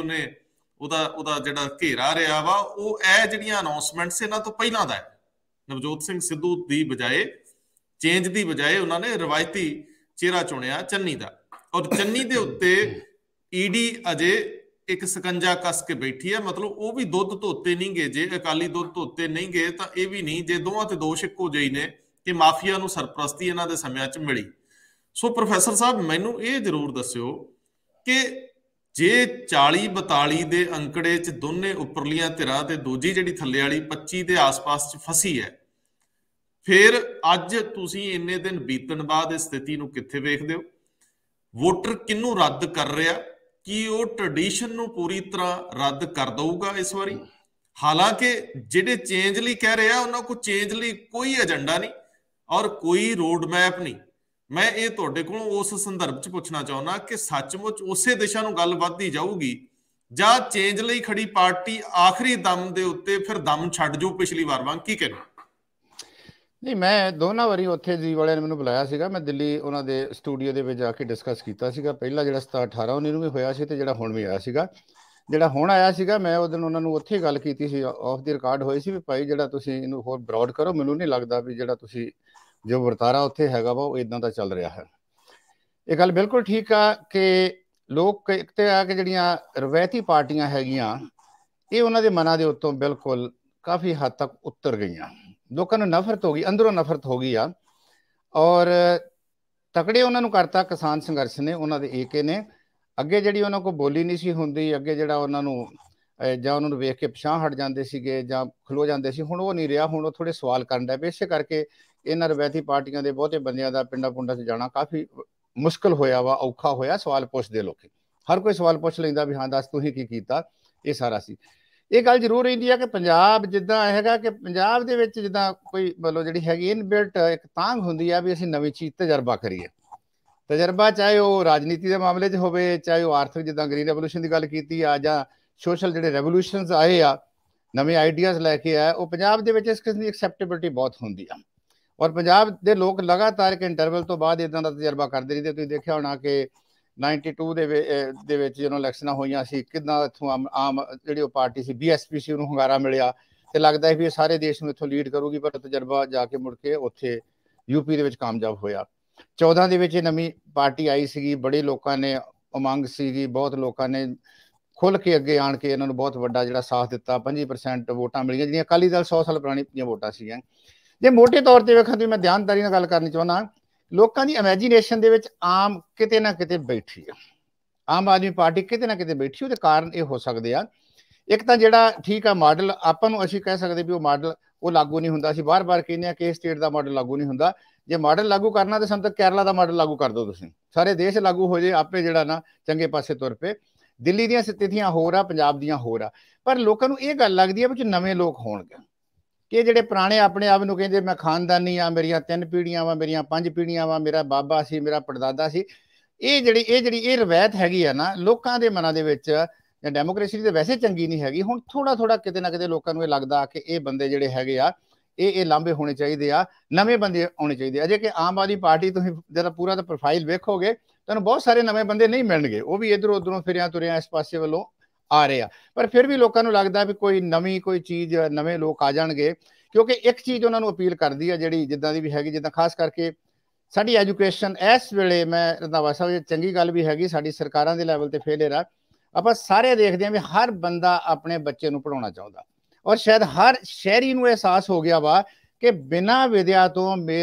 ਉਹਦਾ ਜਿਹੜਾ ਘੇਰਾ ਰਿਹਾ ਵਾ, ਉਹ ਇਹ ਜਿਹੜੀਆਂ ਅਨਾਉਂਸਮੈਂਟਸ ਇਹਨਾਂ ਤੋਂ ਪਹਿਲਾਂ ਦਾ ਹੈ। ਨਵਜੋਤ ਸਿੰਘ ਸਿੱਧੂ ਦੀ ਬਜਾਏ, ਚੇਂਜ ਦੀ ਬਜਾਏ ਉਹਨਾਂ ਨੇ ਰਵਾਇਤੀ ਚਿਹਰਾ ਚੁਣਿਆ ਚੰਨੀ ਦਾ। ਔਰ ਚੰਨੀ ਦੇ ਉੱਤੇ ਈਡੀ ਅਜੇ ਇੱਕ ਸਕੰਜਾ ਕੱਸ ਕੇ ਬੈਠੀ ਹੈ। ਮਤਲਬ ਉਹ ਵੀ ਦੁੱਧ ਧੋਤੇ ਨਹੀਂ ਗਏ। ਜੇ ਅਕਾਲੀ ਦੁੱਧ ਧੋਤੇ ਨਹੀਂ ਗਏ ਤਾਂ ਇਹ ਵੀ ਨਹੀਂ, ਜੇ ਦੋਵਾਂ ਤੇ ਦੋਸ਼ ਇੱਕੋ ਜਿਹੇ ਨੇ ਕਿ ਮਾਫੀਆ ਨੂੰ ਸਰਪ੍ਰਸਤੀ ਇਹਨਾਂ ਦੇ ਸਮਿਆਂ 'ਚ ਮਿਲੀ। ਸੋ ਪ੍ਰੋਫੈਸਰ ਸਾਹਿਬ ਮੈਨੂੰ ਇਹ ਜ਼ਰੂਰ ਦੱਸਿਓ ਕਿ ਜੇ 40-42 ਦੇ ਅੰਕੜੇ 'ਚ ਦੋਨੇ ਉੱਪਰਲੀਆਂ ਧਿਰਾਂ ਤੇ ਦੂਜੀ ਜਿਹੜੀ ਥੱਲੇ ਵਾਲੀ 25 ਦੇ ਆਸ-ਪਾਸ 'ਚ ਫਸੀ ਹੈ, ਫਿਰ ਅੱਜ ਤੁਸੀਂ ਇੰਨੇ ਦਿਨ ਬੀਤਣ ਬਾਅਦ ਇਸ ਸਥਿਤੀ ਨੂੰ ਕਿੱਥੇ ਵੇਖਦੇ ਹੋ? ਵੋਟਰ ਕਿਹਨੂੰ ਰੱਦ ਕਰ ਰਿਹਾ? ਕੀ ਉਹ ਟ੍ਰੈਡੀਸ਼ਨ ਨੂੰ ਪੂਰੀ ਤਰ੍ਹਾਂ ਰੱਦ ਕਰ ਦਊਗਾ ਇਸ ਵਾਰੀ? ਹਾਲਾਂਕਿ ਜਿਹੜੇ ਚੇਂਜ ਲਈ ਕਹਿ ਰਹੇ ਆ ਉਹਨਾਂ ਕੋਲ ਚੇਂਜ ਲਈ ਕੋਈ ਏਜੰਡਾ ਨਹੀਂ ਔਰ ਕੋਈ ਰੋਡ ਮੈਪ ਨਹੀਂ। ਮੈਂ ਇਹ ਤੁਹਾਡੇ ਕੋਲੋਂ ਉਸ ਸੰਦਰਭ 'ਚ ਪੁੱਛਣਾ ਚਾਹੁੰਦਾ ਕਿ ਸੱਚਮੁੱਚ ਉਸੇ ਦਿਸ਼ਾ ਨੂੰ ਗੱਲ ਵੱਧਦੀ ਜਾਊਗੀ ਜਾਂ ਚੇਂਜ ਲਈ ਖੜੀ ਪਾਰਟੀ ਆਖਰੀ ਦਮ ਦੇ ਉੱਤੇ ਫਿਰ ਦਮ ਛੱਡ ਜਾਊ ਪਿਛਲੀ ਵਾਰ ਵਾਂਗ? ਕੀ ਕਹਿੰਦੇ? ਨਹੀਂ, ਮੈਂ ਦੋਨਾਂ ਵਾਰੀ ਉੱਥੇ ਜੀ ਵਾਲਿਆਂ ਨੇ ਮੈਨੂੰ ਬੁਲਾਇਆ ਸੀਗਾ। ਮੈਂ ਦਿੱਲੀ ਉਹਨਾਂ ਦੇ ਸਟੂਡੀਓ ਦੇ ਵਿੱਚ ਜਾ ਕੇ ਡਿਸਕਸ ਕੀਤਾ ਸੀਗਾ। ਪਹਿਲਾਂ ਜਿਹੜਾ 17-18-19 ਨੂੰ ਵੀ ਹੋਇਆ ਸੀ ਤੇ ਜਿਹੜਾ ਹੁਣ ਵੀ ਆਇਆ ਸੀਗਾ। ਜਿਹੜਾ ਹੁਣ ਆਇਆ ਸੀਗਾ ਮੈਂ ਉਹ ਦਿਨ ਉਹਨਾਂ ਨੂੰ ਉੱਥੇ ਗੱਲ ਕੀਤੀ ਸੀ, ਆਫ ਦੀ ਰਿਕਾਰਡ ਹੋਈ ਸੀ ਵੀ ਭਾਈ ਜਿਹੜਾ ਤੁਸੀਂ ਇਹਨੂੰ ਹੋਰ ਬਰੋਡ ਕਰੋ, ਮੈਨੂੰ ਨਹੀਂ ਲੱਗਦਾ ਵੀ ਜਿਹੜਾ ਤੁਸੀਂ ਜੋ ਵਰਤਾਰਾ ਉੱਥੇ ਹੈਗਾ ਵਾ ਉਹ ਇਦਾਂ ਦਾ ਚੱਲ ਰਿਹਾ ਹੈ। ਇਹ ਗੱਲ ਬਿਲਕੁਲ ਠੀਕ ਆ ਕਿ ਲੋਕ ਇੱਕ ਤੇ ਆ ਕਿ ਜਿਹੜੀਆਂ ਰਵਾਇਤੀ ਪਾਰਟੀਆਂ ਹੈਗੀਆਂ ਇਹ ਉਹਨਾਂ ਦੇ ਮਨਾਂ ਦੇ ਉੱਤੋਂ ਬਿਲਕੁਲ ਕਾਫੀ ਹੱਦ ਤੱਕ ਉਤਰ ਗਈਆਂ। ਲੋਕਾਂ ਨੂੰ ਨਫ਼ਰਤ ਹੋ ਗਈ, ਅੰਦਰੋਂ ਨਫ਼ਰਤ ਹੋ ਗਈ ਆ। ਔਰ ਤਕੜੇ ਉਹਨਾਂ ਨੂੰ ਕਰਤਾ ਕਿਸਾਨ ਸੰਘਰਸ਼ ਨੇ, ਉਹਨਾਂ ਦੇ ਏਕੇ ਨੇ। ਅੱਗੇ ਜਿਹੜੀ ਉਹਨਾਂ ਕੋਲ ਬੋਲੀ ਨਹੀਂ ਸੀ ਹੁੰਦੀ, ਅੱਗੇ ਜਿਹੜਾ ਉਹਨਾਂ ਨੂੰ ਜਾਂ ਉਹਨਾਂ ਨੂੰ ਵੇਖ ਕੇ ਪਿਛਾਂਹ ਹਟ ਜਾਂਦੇ ਸੀਗੇ ਜਾਂ ਖਲੋ ਜਾਂਦੇ ਸੀ, ਹੁਣ ਉਹ ਨਹੀਂ ਰਿਹਾ। ਹੁਣ ਉਹ ਥੋੜੇ ਸਵਾਲ ਕਰਨ ਡਿਆ। ਇਸੇ ਕਰਕੇ ਇਹਨਾਂ ਰਵਾਇਤੀ ਪਾਰਟੀਆਂ ਦੇ ਬਹੁਤੇ ਬੰਦਿਆਂ ਦਾ ਪਿੰਡਾਂ ਪੁੰਡਾਂ 'ਚ ਜਾਣਾ ਕਾਫੀ ਮੁਸ਼ਕਿਲ ਹੋਇਆ ਵਾ, ਔਖਾ ਹੋਇਆ। ਸਵਾਲ ਪੁੱਛਦੇ ਲੋਕੀ, ਹਰ ਕੋਈ ਸਵਾਲ ਪੁੱਛ ਲੈਂਦਾ ਵੀ ਹਾਂ ਦੱਸ ਤੁਸੀਂ ਕੀ ਕੀਤਾ। ਇਹ ਸਾਰਾ ਸੀ। ਇਹ ਗੱਲ ਜ਼ਰੂਰ ਰਹਿੰਦੀ ਆ ਕਿ ਪੰਜਾਬ ਜਿੱਦਾਂ ਹੈਗਾ ਕਿ ਪੰਜਾਬ ਦੇ ਵਿੱਚ ਜਿੱਦਾਂ ਕੋਈ ਮਤਲਬ ਜਿਹੜੀ ਹੈਗੀ ਇਨਬਿਲਟ ਇੱਕ ਤਾਂਘ ਹੁੰਦੀ ਆ ਵੀ ਅਸੀਂ ਨਵੀਂ ਚੀਜ਼ ਤਜਰਬਾ ਕਰੀਏ। ਤਜਰਬਾ ਚਾਹੇ ਉਹ ਰਾਜਨੀਤੀ ਦੇ ਮਾਮਲੇ 'ਚ ਹੋਵੇ, ਚਾਹੇ ਉਹ ਆਰਥਿਕ ਜਿੱਦਾਂ ਗ੍ਰੀਨ ਰੈਵੋਲੂਸ਼ਨ ਦੀ ਗੱਲ ਕੀਤੀ ਆ ਜਾਂ ਸੋਸ਼ਲ ਜਿਹੜੇ ਰੈਵੋਲੂਸ਼ਨਸ ਆਏ ਆ, ਨਵੇਂ ਆਈਡੀਆਜ਼ ਲੈ ਕੇ ਆਏ, ਉਹ ਪੰਜਾਬ ਦੇ ਵਿੱਚ ਇਸ ਕਿਸਮ ਦੀ ਐਕਸੈਪਟੇਬਿਲਿਟੀ ਬਹੁਤ ਹੁੰਦੀ ਆ। ਔਰ ਪੰਜਾਬ ਦੇ ਲੋਕ ਲਗਾਤਾਰ ਇੱਕ ਇੰਟਰਵਲ ਤੋਂ ਬਾਅਦ ਇੱਦਾਂ ਦਾ ਤਜਰਬਾ ਕਰਦੇ ਰਹਿੰਦੇ। ਤੁਸੀਂ ਦੇਖਿਆ ਹੋਣਾ ਕਿ 92 ਦੇ ਵਿੱਚ ਜਦੋਂ ਇਲੈਕਸ਼ਨਾਂ ਹੋਈਆਂ ਸੀ, ਕਿੱਦਾਂ ਇੱਥੋਂ ਆਮ ਜਿਹੜੀ ਉਹ ਪਾਰਟੀ ਸੀ BSP ਸੀ, ਉਹਨੂੰ ਹੁੰਗਾਰਾ ਮਿਲਿਆ ਤੇ ਲੱਗਦਾ ਵੀ ਇਹ ਸਾਰੇ ਦੇਸ਼ ਨੂੰ ਇੱਥੋਂ ਲੀਡ ਕਰੂਗੀ। ਪਰ ਤਜਰਬਾ ਜਾ ਕੇ ਮੁੜ ਕੇ ਉੱਥੇ UP ਦੇ ਵਿੱਚ ਕਾਮਯਾਬ ਹੋਇਆ। 14 ਦੇ ਵਿੱਚ ਨਵੀਂ ਪਾਰਟੀ ਆਈ ਸੀਗੀ, ਬੜੇ ਲੋਕਾਂ ਨੇ ਉਮੰਗ ਸੀਗੀ, ਬਹੁਤ ਲੋਕਾਂ ਨੇ ਖੁੱਲ ਕੇ ਅੱਗੇ ਆਣ ਕੇ ਇਹਨਾਂ ਨੂੰ ਬਹੁਤ ਵੱਡਾ ਜਿਹੜਾ ਸਾਥ ਦਿੱਤਾ। 25% ਵੋਟਾਂ ਮਿਲੀਆਂ ਜਿਹੜੀਆਂ ਅਕਾਲੀ ਦਲ 100 ਸਾਲ ਪੁਰਾਣੀ ਵੋਟਾਂ ਸੀਗੀਆਂ। ਜੇ ਮੋਟੇ ਤੌਰ ਤੇ ਵੇਖਾਂ ਤੇ ਮੈਂ ਧਿਆਨਦਾਰੀ ਨਾਲ ਗੱਲ ਕਰਨੀ ਚਾਹੁੰਦਾ, ਲੋਕਾਂ ਦੀ ਇਮੈਜੀਨੇਸ਼ਨ ਦੇ ਵਿੱਚ ਆਮ ਕਿਤੇ ਨਾ ਕਿਤੇ ਬੈਠੀ ਆ, ਆਮ ਆਦਮੀ ਪਾਰਟੀ ਕਿਤੇ ਨਾ ਕਿਤੇ ਬੈਠੀ। ਉਹਦੇ ਕਾਰਨ ਇਹ ਹੋ ਸਕਦੇ ਆ, ਇੱਕ ਤਾਂ ਜਿਹੜਾ ਠੀਕ ਆ ਮਾਡਲ ਆਪਾਂ ਨੂੰ ਅਸੀਂ ਕਹਿ ਸਕਦੇ ਵੀ ਉਹ ਮਾਡਲ ਉਹ ਲਾਗੂ ਨਹੀਂ ਹੁੰਦਾ। ਅਸੀਂ ਬਾਰ-ਬਾਰ ਕਹਿੰਦੇ ਆ ਕਿ ਇਸ ਸਟੇਟ ਦਾ ਮਾਡਲ ਲਾਗੂ ਨਹੀਂ ਹੁੰਦਾ। ਜੇ ਮਾਡਲ ਲਾਗੂ ਕਰਨਾ ਤਾਂ ਸਾਨੂੰ ਤਾਂ ਕੇਰਲਾ ਦਾ ਮਾਡਲ ਲਾਗੂ ਕਰ ਦਿਓ ਤੁਸੀਂ, ਸਾਰੇ ਦੇਸ਼ ਲਾਗੂ ਹੋ ਜੇ, ਆਪੇ ਜਿਹੜਾ ਨਾ ਚੰਗੇ ਪਾਸੇ ਤੁਰ ਪਏ। ਦਿੱਲੀ ਦੀਆਂ ਸਥਿਤੀਆਂ ਹੋਰ ਆ, ਪੰਜਾਬ ਦੀਆਂ ਹੋਰ ਆ। ਪਰ ਲੋਕਾਂ ਨੂੰ ਇਹ ਗੱਲ ਲੱਗਦੀ ਆ ਵੀ ਨਵੇਂ ਲੋਕ ਹੋਣਗੇ ਕਿ ਜਿਹੜੇ ਪੁਰਾਣੇ ਆਪਣੇ ਆਪ ਨੂੰ ਕਹਿੰਦੇ ਮੈਂ ਖਾਨਦਾਨੀ ਆ, ਮੇਰੀਆਂ 3 ਪੀੜ੍ਹੀਆਂ ਵਾ, ਮੇਰੀਆਂ 5 ਪੀੜ੍ਹੀਆਂ ਵਾ, ਮੇਰਾ ਬਾਬਾ ਸੀ, ਮੇਰਾ ਪੜਦਾਦਾ ਸੀ। ਇਹ ਜਿਹੜੀ ਰਵਾਇਤ ਹੈਗੀ ਆ ਨਾ ਲੋਕਾਂ ਦੇ ਮਨਾਂ ਦੇ ਵਿੱਚ, ਜਾਂ ਡੈਮੋਕ੍ਰੇਸੀ ਤੇ ਵੈਸੇ ਚੰਗੀ ਨਹੀਂ ਹੈਗੀ। ਹੁਣ ਥੋੜਾ ਕਿਤੇ ਨਾ ਕਿਤੇ ਲੋਕਾਂ ਨੂੰ ਇਹ ਲੱਗਦਾ ਕਿ ਇਹ ਬੰਦੇ ਜਿਹੜੇ ਹੈਗੇ ਆ ਇਹ ਲਾਂਭੇ ਹੋਣੇ ਚਾਹੀਦੇ ਆ, ਨਵੇਂ ਬੰਦੇ ਆਉਣੇ ਚਾਹੀਦੇ ਆ। ਅਜੇ ਕਿ ਆਮ ਆਦਮੀ ਪਾਰਟੀ ਤੁਸੀਂ ਜਿਹੜਾ ਪੂਰਾ ਦਾ ਪ੍ਰੋਫਾਈਲ ਵੇਖੋਗੇ ਤੁਹਾਨੂੰ ਬਹੁਤ ਸਾਰੇ ਨਵੇਂ ਬੰਦੇ ਨਹੀਂ ਮਿਲਣਗੇ। ਉਹ ਵੀ ਇੱਧਰੋਂ ਉੱਧਰੋਂ ਫਿਰਿਆ ਤੁਰਿਆ ਇਸ ਪਾਸੇ ਵੱਲੋਂ ਆ ਰਹੇ ਆ। ਪਰ ਫਿਰ ਵੀ ਲੋਕਾਂ ਨੂੰ ਲੱਗਦਾ ਵੀ ਕੋਈ ਨਵੀਂ ਕੋਈ ਚੀਜ਼, ਨਵੇਂ ਲੋਕ ਆ ਜਾਣਗੇ। ਕਿਉਂਕਿ ਇੱਕ ਚੀਜ਼ ਉਹਨਾਂ ਨੂੰ ਅਪੀਲ ਕਰਦੀ ਆ ਜਿਹੜੀ ਜਿੱਦਾਂ ਦੀ ਵੀ ਹੈਗੀ, ਜਿੱਦਾਂ ਖਾਸ ਕਰਕੇ ਸਾਡੀ ਐਜੂਕੇਸ਼ਨ ਇਸ ਵੇਲੇ, ਮੈਂ ਰੰਧਾਵਾ ਸਾਹਿਬ ਚੰਗੀ ਗੱਲ ਵੀ ਹੈਗੀ, ਸਾਡੀ ਸਰਕਾਰਾਂ ਦੇ ਲੈਵਲ ਤੇ ਫੇਲਿਅਰ ਆ। ਆਪਾਂ ਸਾਰੇ ਦੇਖਦੇ ਹਾਂ ਵੀ ਹਰ ਬੰਦਾ ਆਪਣੇ ਬੱਚੇ ਨੂੰ ਪੜ੍ਹਾਉਣਾ ਚਾਹੁੰਦਾ ਔਰ ਸ਼ਾਇਦ ਹਰ ਸ਼ਹਿਰੀ ਨੂੰ ਅਹਿਸਾਸ ਹੋ ਗਿਆ ਵਾ ਕਿ ਬਿਨਾਂ ਵਿਦਿਆ ਤੋਂ ਮੇਰਾ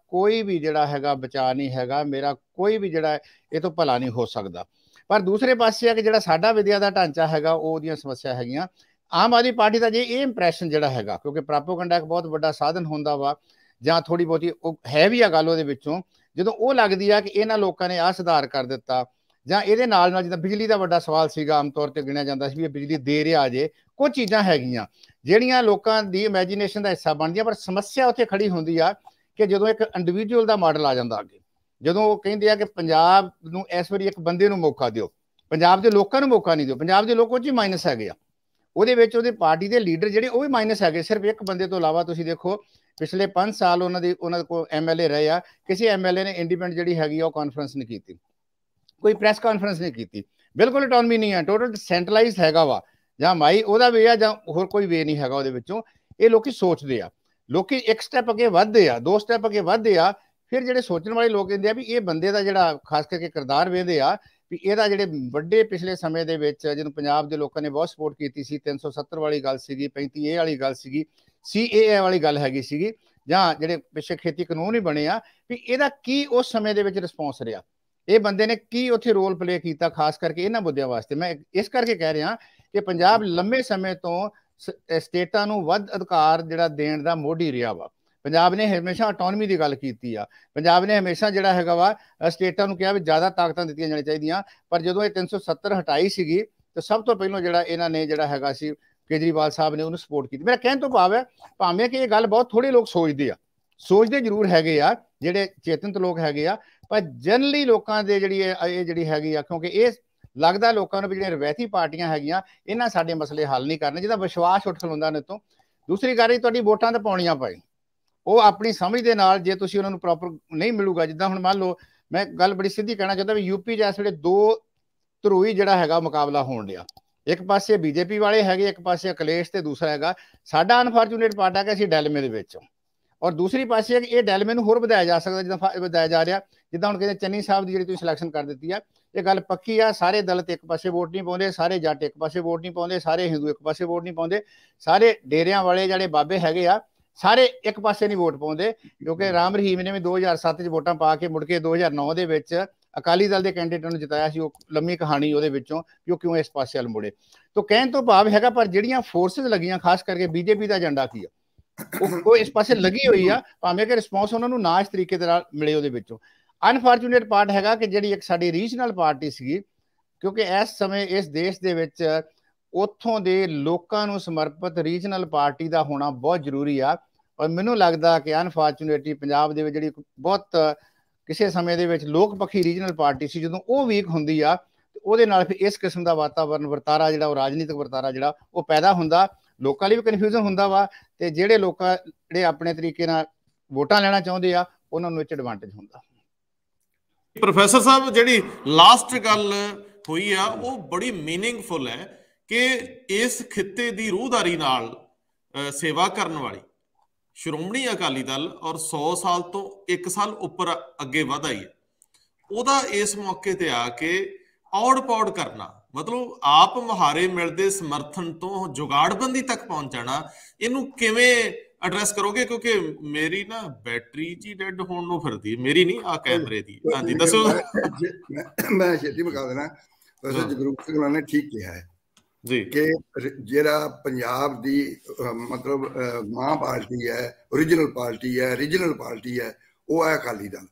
ਕੋਈ ਵੀ ਜਿਹੜਾ ਹੈਗਾ ਬਚਾ ਨਹੀਂ ਹੈਗਾ, ਮੇਰਾ ਕੋਈ ਵੀ ਜਿਹੜਾ ਇਹ ਤੋਂ ਭਲਾ ਨਹੀਂ ਹੋ ਸਕਦਾ। ਪਰ ਦੂਸਰੇ ਪਾਸੇ ਹੈ ਕਿ ਜਿਹੜਾ ਸਾਡਾ ਵਿਦਿਆ ਦਾ ਢਾਂਚਾ ਹੈਗਾ ਉਹਦੀਆਂ ਸਮੱਸਿਆ ਹੈਗੀਆਂ। ਆਮ ਆਦਮੀ ਪਾਰਟੀ ਦਾ ਜੇ ਇਹ ਇੰਪ੍ਰੈਸ਼ਨ ਜਿਹੜਾ ਹੈਗਾ, ਕਿਉਂਕਿ ਪ੍ਰਾਪੋਗੰਡਾ ਇੱਕ ਬਹੁਤ ਵੱਡਾ ਸਾਧਨ ਹੁੰਦਾ ਵਾ, ਜਾਂ ਥੋੜੀ ਬਹੁਤੀ ਉਹ ਹੈ ਵੀ ਆ ਗੱਲ ਉਹਦੇ ਵਿੱਚੋਂ, ਜਦੋਂ ਉਹ ਲੱਗਦੀ ਆ ਕਿ ਇਹਨਾਂ ਲੋਕਾਂ ਨੇ ਆਹ ਸੁਧਾਰ ਕਰ ਦਿੱਤਾ, ਜਾਂ ਇਹਦੇ ਨਾਲ ਨਾਲ ਜਿੱਦਾਂ ਬਿਜਲੀ ਦਾ ਵੱਡਾ ਸਵਾਲ ਸੀਗਾ, ਆਮ ਤੌਰ ਤੇ ਗਿਣਿਆ ਜਾਂਦਾ ਸੀ ਵੀ ਇਹ ਬਿਜਲੀ ਦੇ ਰਿਹਾ ਜੇ, ਕੁਝ ਚੀਜ਼ਾਂ ਹੈਗੀਆਂ ਜਿਹੜੀਆਂ ਲੋਕਾਂ ਦੀ ਇਮੈਜੀਨੇਸ਼ਨ ਦਾ ਹਿੱਸਾ ਬਣਦੀਆਂ। ਪਰ ਸਮੱਸਿਆ ਉੱਥੇ ਖੜੀ ਹੁੰਦੀ ਆ ਕਿ ਜਦੋਂ ਇੱਕ ਇੰਡੀਵਿਜੂਅਲ ਦਾ ਮਾਡਲ ਆ ਜਾਂਦਾ ਅੱਗੇ, ਜਦੋਂ ਉਹ ਕਹਿੰਦੇ ਆ ਕਿ ਪੰਜਾਬ ਨੂੰ ਇਸ ਵਾਰੀ ਇੱਕ ਬੰਦੇ ਨੂੰ ਮੌਕਾ ਦਿਓ, ਪੰਜਾਬ ਦੇ ਲੋਕਾਂ ਨੂੰ ਮੌਕਾ ਨਹੀਂ ਦਿਓ। ਪੰਜਾਬ ਦੇ ਲੋਕ ਉਹ 'ਚ ਹੀ ਮਾਈਨਸ ਹੈਗੇ ਆ, ਉਹਦੇ ਵਿੱਚ ਉਹਦੇ ਪਾਰਟੀ ਦੇ ਲੀਡਰ ਜਿਹੜੇ ਉਹ ਵੀ ਮਾਈਨਸ ਹੈਗੇ। ਸਿਰਫ ਇੱਕ ਬੰਦੇ ਤੋਂ ਇਲਾਵਾ ਤੁਸੀਂ ਦੇਖੋ ਪਿਛਲੇ 5 ਸਾਲ ਉਹਨਾਂ ਕੋਲ MLA ਰਹੇ ਆ, ਕਿਸੇ MLA ਨੇ ਇੰਡੀਪੈਂਡੈਂਟ ਜਿਹੜੀ ਹੈਗੀ ਆ ਉਹ ਕਾਨਫਰੰਸ ਨਹੀਂ ਕੀਤੀ, ਕੋਈ ਪ੍ਰੈਸ ਕਾਨਫਰੰਸ ਨਹੀਂ ਕੀਤੀ, ਬਿਲਕੁਲ ਆਟੋਨਮੀ ਨਹੀਂ ਹੈ, ਟੋਟਲ ਸੈਂਟਰਲਾਈਜ਼ ਹੈਗਾ ਵਾ, ਜਾਂ ਮਾਈ ਉਹਦਾ ਵੇ ਆ ਜਾਂ ਹੋਰ ਕੋਈ ਵੇ ਨਹੀਂ ਹੈਗਾ ਉਹਦੇ ਵਿੱਚੋਂ। ਇਹ ਲੋਕੀ ਸੋਚਦੇ ਆ, ਲੋਕੀ ਇੱਕ ਸਟੈਪ ਅੱਗੇ ਵੱਧਦੇ ਆ, 2 ਸਟੈਪ ਅੱਗੇ ਵੱਧਦੇ ਆ, ਫਿਰ ਜਿਹੜੇ ਸੋਚਣ ਵਾਲੇ ਲੋਕ ਕਹਿੰਦੇ ਆ ਵੀ ਇਹ ਬੰਦੇ ਦਾ ਜਿਹੜਾ ਖਾਸ ਕਰਕੇ ਕਿਰਦਾਰ ਵੇਖਦੇ ਆ ਵੀ ਇਹਦਾ ਜਿਹੜੇ ਵੱਡੇ ਪਿਛਲੇ ਸਮੇਂ ਦੇ ਵਿੱਚ ਜਦੋਂ ਪੰਜਾਬ ਦੇ ਲੋਕਾਂ ਨੇ ਬਹੁਤ ਸਪੋਰਟ ਕੀਤੀ ਸੀ, 370 ਵਾਲੀ ਗੱਲ ਸੀਗੀ, 35A ਵਾਲੀ ਗੱਲ ਸੀਗੀ, CAA ਵਾਲੀ ਗੱਲ ਹੈਗੀ ਸੀਗੀ, ਜਾਂ ਜਿਹੜੇ ਪਿੱਛੇ ਖੇਤੀ ਕਾਨੂੰਨ ਹੀ ਬਣੇ ਆ, ਵੀ ਇਹਦਾ ਕੀ ਉਸ ਸਮੇਂ ਦੇ ਵਿੱਚ ਰਿਸਪੌਂਸ ਰਿਹਾ, ਇਹ ਬੰਦੇ ਨੇ ਕੀ ਉੱਥੇ ਰੋਲ ਪਲੇ ਕੀਤਾ ਖਾਸ ਕਰਕੇ ਇਹਨਾਂ ਮੁੱਦਿਆਂ ਵਾਸਤੇ। ਮੈਂ ਇਸ ਕਰਕੇ ਕਹਿ ਰਿਹਾ ਕਿ ਪੰਜਾਬ ਲੰਮੇ ਸਮੇਂ ਤੋਂ ਸਟੇਟਾਂ ਨੂੰ ਵੱਧ ਅਧਿਕਾਰ ਜਿਹੜਾ ਦੇਣ ਦਾ ਮੋਢੀ ਰਿਹਾ ਵਾ। ਪੰਜਾਬ ਨੇ ਹਮੇਸ਼ਾ ਆਟੋਨਮੀ ਦੀ ਗੱਲ ਕੀਤੀ ਆ, ਪੰਜਾਬ ਨੇ ਹਮੇਸ਼ਾ ਜਿਹੜਾ ਹੈਗਾ ਵਾ ਸਟੇਟਾਂ ਨੂੰ ਕਿਹਾ ਵੀ ਜ਼ਿਆਦਾ ਤਾਕਤਾਂ ਦਿੱਤੀਆਂ ਜਾਣੀਆਂ ਚਾਹੀਦੀਆਂ। ਪਰ ਜਦੋਂ ਇਹ 370 ਹਟਾਈ ਸੀਗੀ ਤਾਂ ਸਭ ਤੋਂ ਪਹਿਲਾਂ ਜਿਹੜਾ ਇਹਨਾਂ ਨੇ ਜਿਹੜਾ ਹੈਗਾ ਸੀ ਕੇਜਰੀਵਾਲ ਸਾਹਿਬ ਨੇ ਉਹਨੂੰ ਸਪੋਰਟ ਕੀਤੀ। ਮੇਰਾ ਕਹਿਣ ਤੋਂ ਭਾਵ ਹੈ ਭਾਵੇਂ ਕਿ ਇਹ ਗੱਲ ਬਹੁਤ ਥੋੜੇ ਲੋਕ ਸੋਚਦੇ ਜ਼ਰੂਰ ਹੈਗੇ ਆ, ਜਿਹੜੇ ਚੇਤਨਤ ਲੋਕ ਹੈਗੇ ਆ, ਪਰ ਜਨਰਲੀ ਲੋਕਾਂ ਦੇ ਇਹ ਜਿਹੜੀ ਹੈਗੀ ਆ, ਕਿਉਂਕਿ ਇਹ ਲੱਗਦਾ ਲੋਕਾਂ ਨੂੰ ਵੀ ਜਿਹੜੀਆਂ ਰਵਾਇਤੀ ਪਾਰਟੀਆਂ ਹੈਗੀਆਂ ਇਹਨਾਂ ਸਾਡੇ ਮਸਲੇ ਹੱਲ ਨਹੀਂ ਕਰਨੇ, ਜਿਹਦਾ ਵਿਸ਼ਵਾਸ ਉੱਠ ਖਲੋਂਦਾ ਨੇ ਤੋਂ। ਦੂਸਰੀ ਗੱਲ ਤੁਹਾਡੀ ਵੋਟਾਂ ਤਾਂ ਪਾਉਣੀਆਂ ਪਏ, ਉਹ ਆਪਣੀ ਸਮਝ ਦੇ ਨਾਲ ਜੇ ਤੁਸੀਂ ਉਹਨਾਂ ਨੂੰ ਪ੍ਰੋਪਰ ਨਹੀਂ ਮਿਲੂਗਾ, ਜਿੱਦਾਂ ਹੁਣ ਮੰਨ ਲਓ ਮੈਂ ਗੱਲ ਬੜੀ ਸਿੱਧੀ ਕਹਿਣਾ ਚਾਹੁੰਦਾ ਵੀ ਯੂਪੀ 'ਚ ਇਸ ਵੇਲੇ 2 ਧਰੂਈ ਜਿਹੜਾ ਹੈਗਾ ਮੁਕਾਬਲਾ ਹੋਣ ਡਿਆ, ਇੱਕ ਪਾਸੇ BJP ਵਾਲੇ ਹੈਗੇ, ਇੱਕ ਪਾਸੇ ਅਖਿਲੇਸ਼ ਤੇ ਦੂਸਰਾ ਹੈਗਾ ਸਾਡਾ ਅਨਫੋਰਚੂਨੇਟ ਪਾਰਟ ਹੈ ਕਿ ਅਸੀਂ ਡੈਲਮੇ ਦੇ ਵਿੱਚ, ਔਰ ਦੂਸਰੀ ਪਾਸੇ ਹੈ ਕਿ ਇਹ ਡੈਲਮੇ ਨੂੰ ਹੋਰ ਵਧਾਇਆ ਜਾ ਸਕਦਾ ਜਿੱਦਾਂ ਵਧਾਇਆ ਜਾ ਰਿਹਾ। ਜਿੱਦਾਂ ਹੁਣ ਕਹਿੰਦੇ ਚੰਨੀ ਸਾਹਿਬ ਦੀ ਜਿਹੜੀ ਤੁਸੀਂ ਸਿਲੈਕਸ਼ਨ ਕਰ ਦਿੱਤੀ ਆ, ਇਹ ਗੱਲ ਪੱਕੀ ਆ, ਸਾਰੇ ਦਲਿਤ ਇੱਕ ਪਾਸੇ ਵੋਟ ਨਹੀਂ ਪਾਉਂਦੇ, ਸਾਰੇ ਜੱਟ ਇੱਕ ਪਾਸੇ ਵੋਟ ਨਹੀਂ ਪਾਉਂਦੇ, ਸਾਰੇ ਹਿੰਦੂ ਇੱਕ ਪਾਸੇ ਵੋਟ ਨਹੀਂ ਪਾਉਂਦੇ, ਸਾਰੇ ਡੇਰਿਆਂ ਵਾਲੇ ਜਿਹੜੇ ਬਾਬੇ ਹੈਗੇ ਆ ਸਾਰੇ ਇੱਕ ਪਾਸੇ ਨਹੀਂ ਵੋਟ ਪਾਉਂਦੇ, ਕਿਉਂਕਿ ਰਾਮ ਰਹੀਮ ਨੇ ਵੀ 2007 'ਚ ਵੋਟਾਂ ਪਾ ਕੇ ਮੁੜ ਕੇ 2009 ਦੇ ਵਿੱਚ ਅਕਾਲੀ ਦਲ ਦੇ ਕੈਂਡੀਡੇਟ ਨੂੰ ਜਿਤਾਇਆ ਸੀ। ਉਹ ਲੰਮੀ ਕਹਾਣੀ ਉਹਦੇ ਵਿੱਚੋਂ ਕਿ ਉਹ ਕਿਉਂ ਇਸ ਪਾਸੇ ਵੱਲ ਮੁੜੇ। ਤਾਂ ਕਹਿਣ ਤੋਂ ਭਾਵ ਹੈਗਾ ਪਰ ਜਿਹੜੀਆਂ ਫੋਰਸਿਸ ਲੱਗੀਆਂ ਖਾਸ ਕਰਕੇ BJP ਦਾ ਏਜੰਡਾ ਕੀ ਆ ਉਹ ਇਸ ਪਾਸੇ ਲੱਗੀ ਹੋਈ ਆ, ਭਾਵੇਂ ਕਿ ਰਿਸਪੌਂਸ ਉਹਨਾਂ ਨੂੰ ਨਾ ਇਸ ਤਰੀਕੇ ਦੇ ਨਾਲ ਮਿਲੇ। ਉਹਦੇ ਵਿੱਚੋਂ ਅਨਫੋਰਚੂਨੇਟ ਪਾਰਟ ਹੈਗਾ ਕਿ ਜਿਹੜੀ ਇੱਕ ਸਾਡੀ ਰੀਜਨਲ ਪਾਰਟੀ ਸੀਗੀ, ਕਿਉਂਕਿ ਇਸ ਸਮੇਂ ਇਸ ਦੇਸ਼ ਦੇ ਵਿੱਚ ਉੱਥੋਂ ਦੇ ਲੋਕਾਂ ਨੂੰ ਸਮਰਪਿਤ ਰੀਜਨਲ ਪਾਰਟੀ ਦਾ ਹੋਣਾ ਬਹੁਤ ਜ਼ਰੂਰੀ ਆ। ਔਰ ਮੈਨੂੰ ਲੱਗਦਾ ਕਿ ਅਨਫੋਰਚੂਨੇਟਲੀ ਪੰਜਾਬ ਦੇ ਵਿੱਚ ਜਿਹੜੀ ਬਹੁਤ ਕਿਸੇ ਸਮੇਂ ਦੇ ਵਿੱਚ ਲੋਕ ਪੱਖੀ ਰੀਜਨਲ ਪਾਰਟੀ ਸੀ, ਜਦੋਂ ਉਹ ਵੀਕ ਹੁੰਦੀ ਆ ਉਹਦੇ ਨਾਲ ਫਿਰ ਇਸ ਕਿਸਮ ਦਾ ਵਾਤਾਵਰਨ ਵਰਤਾਰਾ ਜਿਹੜਾ ਉਹ ਰਾਜਨੀਤਿਕ ਵਰਤਾਰਾ ਜਿਹੜਾ ਉਹ ਪੈਦਾ ਹੁੰਦਾ, ਲੋਕਾਂ ਲਈ ਵੀ ਕਨਫਿਊਜ਼ਨ ਹੁੰਦਾ ਵਾ, ਤੇ ਜਿਹੜੇ ਲੋਕਾਂ ਜਿਹੜੇ ਆਪਣੇ ਤਰੀਕੇ ਨਾਲ ਵੋਟਾਂ ਲੈਣਾ ਚਾਹੁੰਦੇ ਆ ਉਹਨਾਂ ਨੂੰ ਇਹ 'ਚ ਐਡਵਾਂਟੇਜ ਹੁੰਦਾ। ਪ੍ਰੋਫੈਸਰ ਸਾਹਿਬ ਜਿਹੜੀ ਲਾਸਟ ਗੱਲ ਹੋਈ ਆ ਉਹ ਬੜੀ ਮੀਨਿੰਗਫੁਲ ਹੈ ਕਿ ਇਸ ਖਿੱਤੇ ਦੀ ਰੂਹਦਾਰੀ ਨਾਲ ਸੇਵਾ ਕਰਨ ਵਾਲੀ ਸ਼੍ਰੋਮਣੀ ਅਕਾਲੀ ਦਲ ਔਰ 100 ਸਾਲ ਤੋਂ 1 ਸਾਲ ਉੱਪਰ ਅੱਗੇ ਵਧ ਆਈ ਹੈ, ਉਹਦਾ ਇਸ ਮੌਕੇ ਤੇ ਆ ਕੇ ਔੜ ਪੌੜ ਕਰਨਾ, ਮਤਲਬ ਆਪ ਮੁਹਾਰੇ ਮਿਲਦੇ ਸਮਰਥਨ ਤੋਂ ਜੁਗਾੜਬੰਦੀ ਤੱਕ ਪਹੁੰਚਣਾ, ਇਹਨੂੰ ਕਿਵੇਂ ਐਡਰੈਸ ਕਰੋਗੇ? ਕਿਉਂਕਿ ਮੇਰੀ ਨਾ ਬੈਟਰੀ ਜੀ ਡੈਡ ਹੋਣ ਨੂੰ ਫਿਰਦੀ, ਮੇਰੀ ਨਹੀਂ ਆ ਕੈਮਰੇ ਦੀ। ਹਾਂਜੀ ਦੱਸੋ। ਮੈਂ ਛੇਤੀ ਮੁਕਾ ਦੇਣਾ। ਵੈਸੇ ਜਗਰੂਪ ਸਿੰਘ ਨੇ ਠੀਕ ਕਿਹਾ ਹੈ ਜੀ ਕਿ ਜਿਹੜਾ ਪੰਜਾਬ ਦੀ ਮਤਲਬ ਮਾਂ ਪਾਰਟੀ ਹੈ, ਓਰੀਜਨਲ ਪਾਰਟੀ ਹੈ ਉਹ ਹੈ ਅਕਾਲੀ ਦਲ।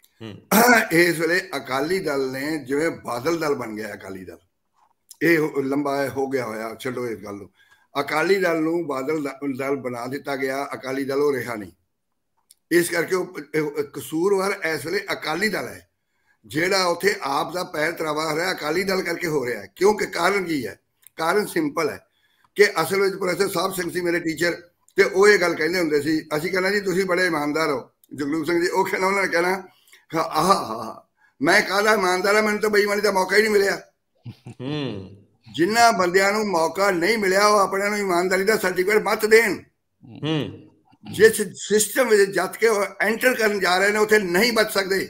ਇਸ ਵੇਲੇ ਅਕਾਲੀ ਦਲ ਨੇ ਜਿਵੇਂ ਬਾਦਲ ਦਲ ਬਣ ਗਿਆ, ਅਕਾਲੀ ਦਲ ਇਹ ਲੰਬਾ ਹੋ ਗਿਆ ਹੋਇਆ, ਛੱਡੋ ਇਸ ਗੱਲ ਨੂੰ। ਅਕਾਲੀ ਦਲ ਨੂੰ ਬਾਦਲ ਦਲ ਬਣਾ ਦਿੱਤਾ ਗਿਆ, ਅਕਾਲੀ ਦਲ ਉਹ ਰਿਹਾ ਨਹੀਂ। ਇਸ ਕਰਕੇ ਉਹ ਕਸੂਰਵਾਰ ਇਸ ਵੇਲੇ ਅਕਾਲੀ ਦਲ ਹੈ, ਜਿਹੜਾ ਉੱਥੇ ਆਪ ਦਾ ਪੈਰ ਤਰਾਵਾ ਹੋ ਰਿਹਾ ਅਕਾਲੀ ਦਲ ਕਰਕੇ ਹੋ ਰਿਹਾ। ਕਿਉਂਕਿ ਕਾਰਨ ਕੀ ਹੈ? ਕਾਰਨ ਸਿੰਪਲ ਹੈ ਕਿ ਅਸਲ ਵਿੱਚ ਪ੍ਰੋਫੈਸਰ ਸਾਹਿਬ ਸਿੰਘ ਸੀ ਮੇਰੇ ਟੀਚਰ, ਤੇ ਉਹ ਇਹ ਗੱਲ ਕਹਿੰਦੇ ਹੁੰਦੇ ਸੀ, ਅਸੀਂ ਕਹਿੰਦਾ ਜੀ ਤੁਸੀਂ ਬੜੇ ਇਮਾਨਦਾਰ ਹੋ ਜਗਰੂਪ ਸਿੰਘ ਜੀ, ਉਹ ਕਹਿੰਦਾ ਉਹਨਾਂ ਨੇ ਕਹਿਣਾ ਮੈਂ ਕਾਹਦਾ ਇਮਾਨਦਾਰ ਹਾਂ, ਮੈਨੂੰ ਤਾਂ ਬੇਈਮਾਨੀ ਦਾ ਮੌਕਾ ਹੀ ਨਹੀਂ ਮਿਲਿਆ। ਜਿਨ੍ਹਾਂ ਬੰਦਿਆਂ ਨੂੰ ਮੌਕਾ ਨਹੀਂ ਮਿਲਿਆ ਉਹ ਆਪਣਿਆਂ ਨੂੰ ਇਮਾਨਦਾਰੀ ਦਾ ਸਰਟੀਫਿਕੇਟ ਮਤ ਦੇਣ। ਜਿਸ ਸਿਸਟਮ ਵਿੱਚ ਜੱਤ ਕੇ ਐਂਟਰ ਕਰਨ ਜਾ ਰਹੇ ਨੇ ਉੱਥੇ ਨਹੀਂ ਬਚ ਸਕਦੇ।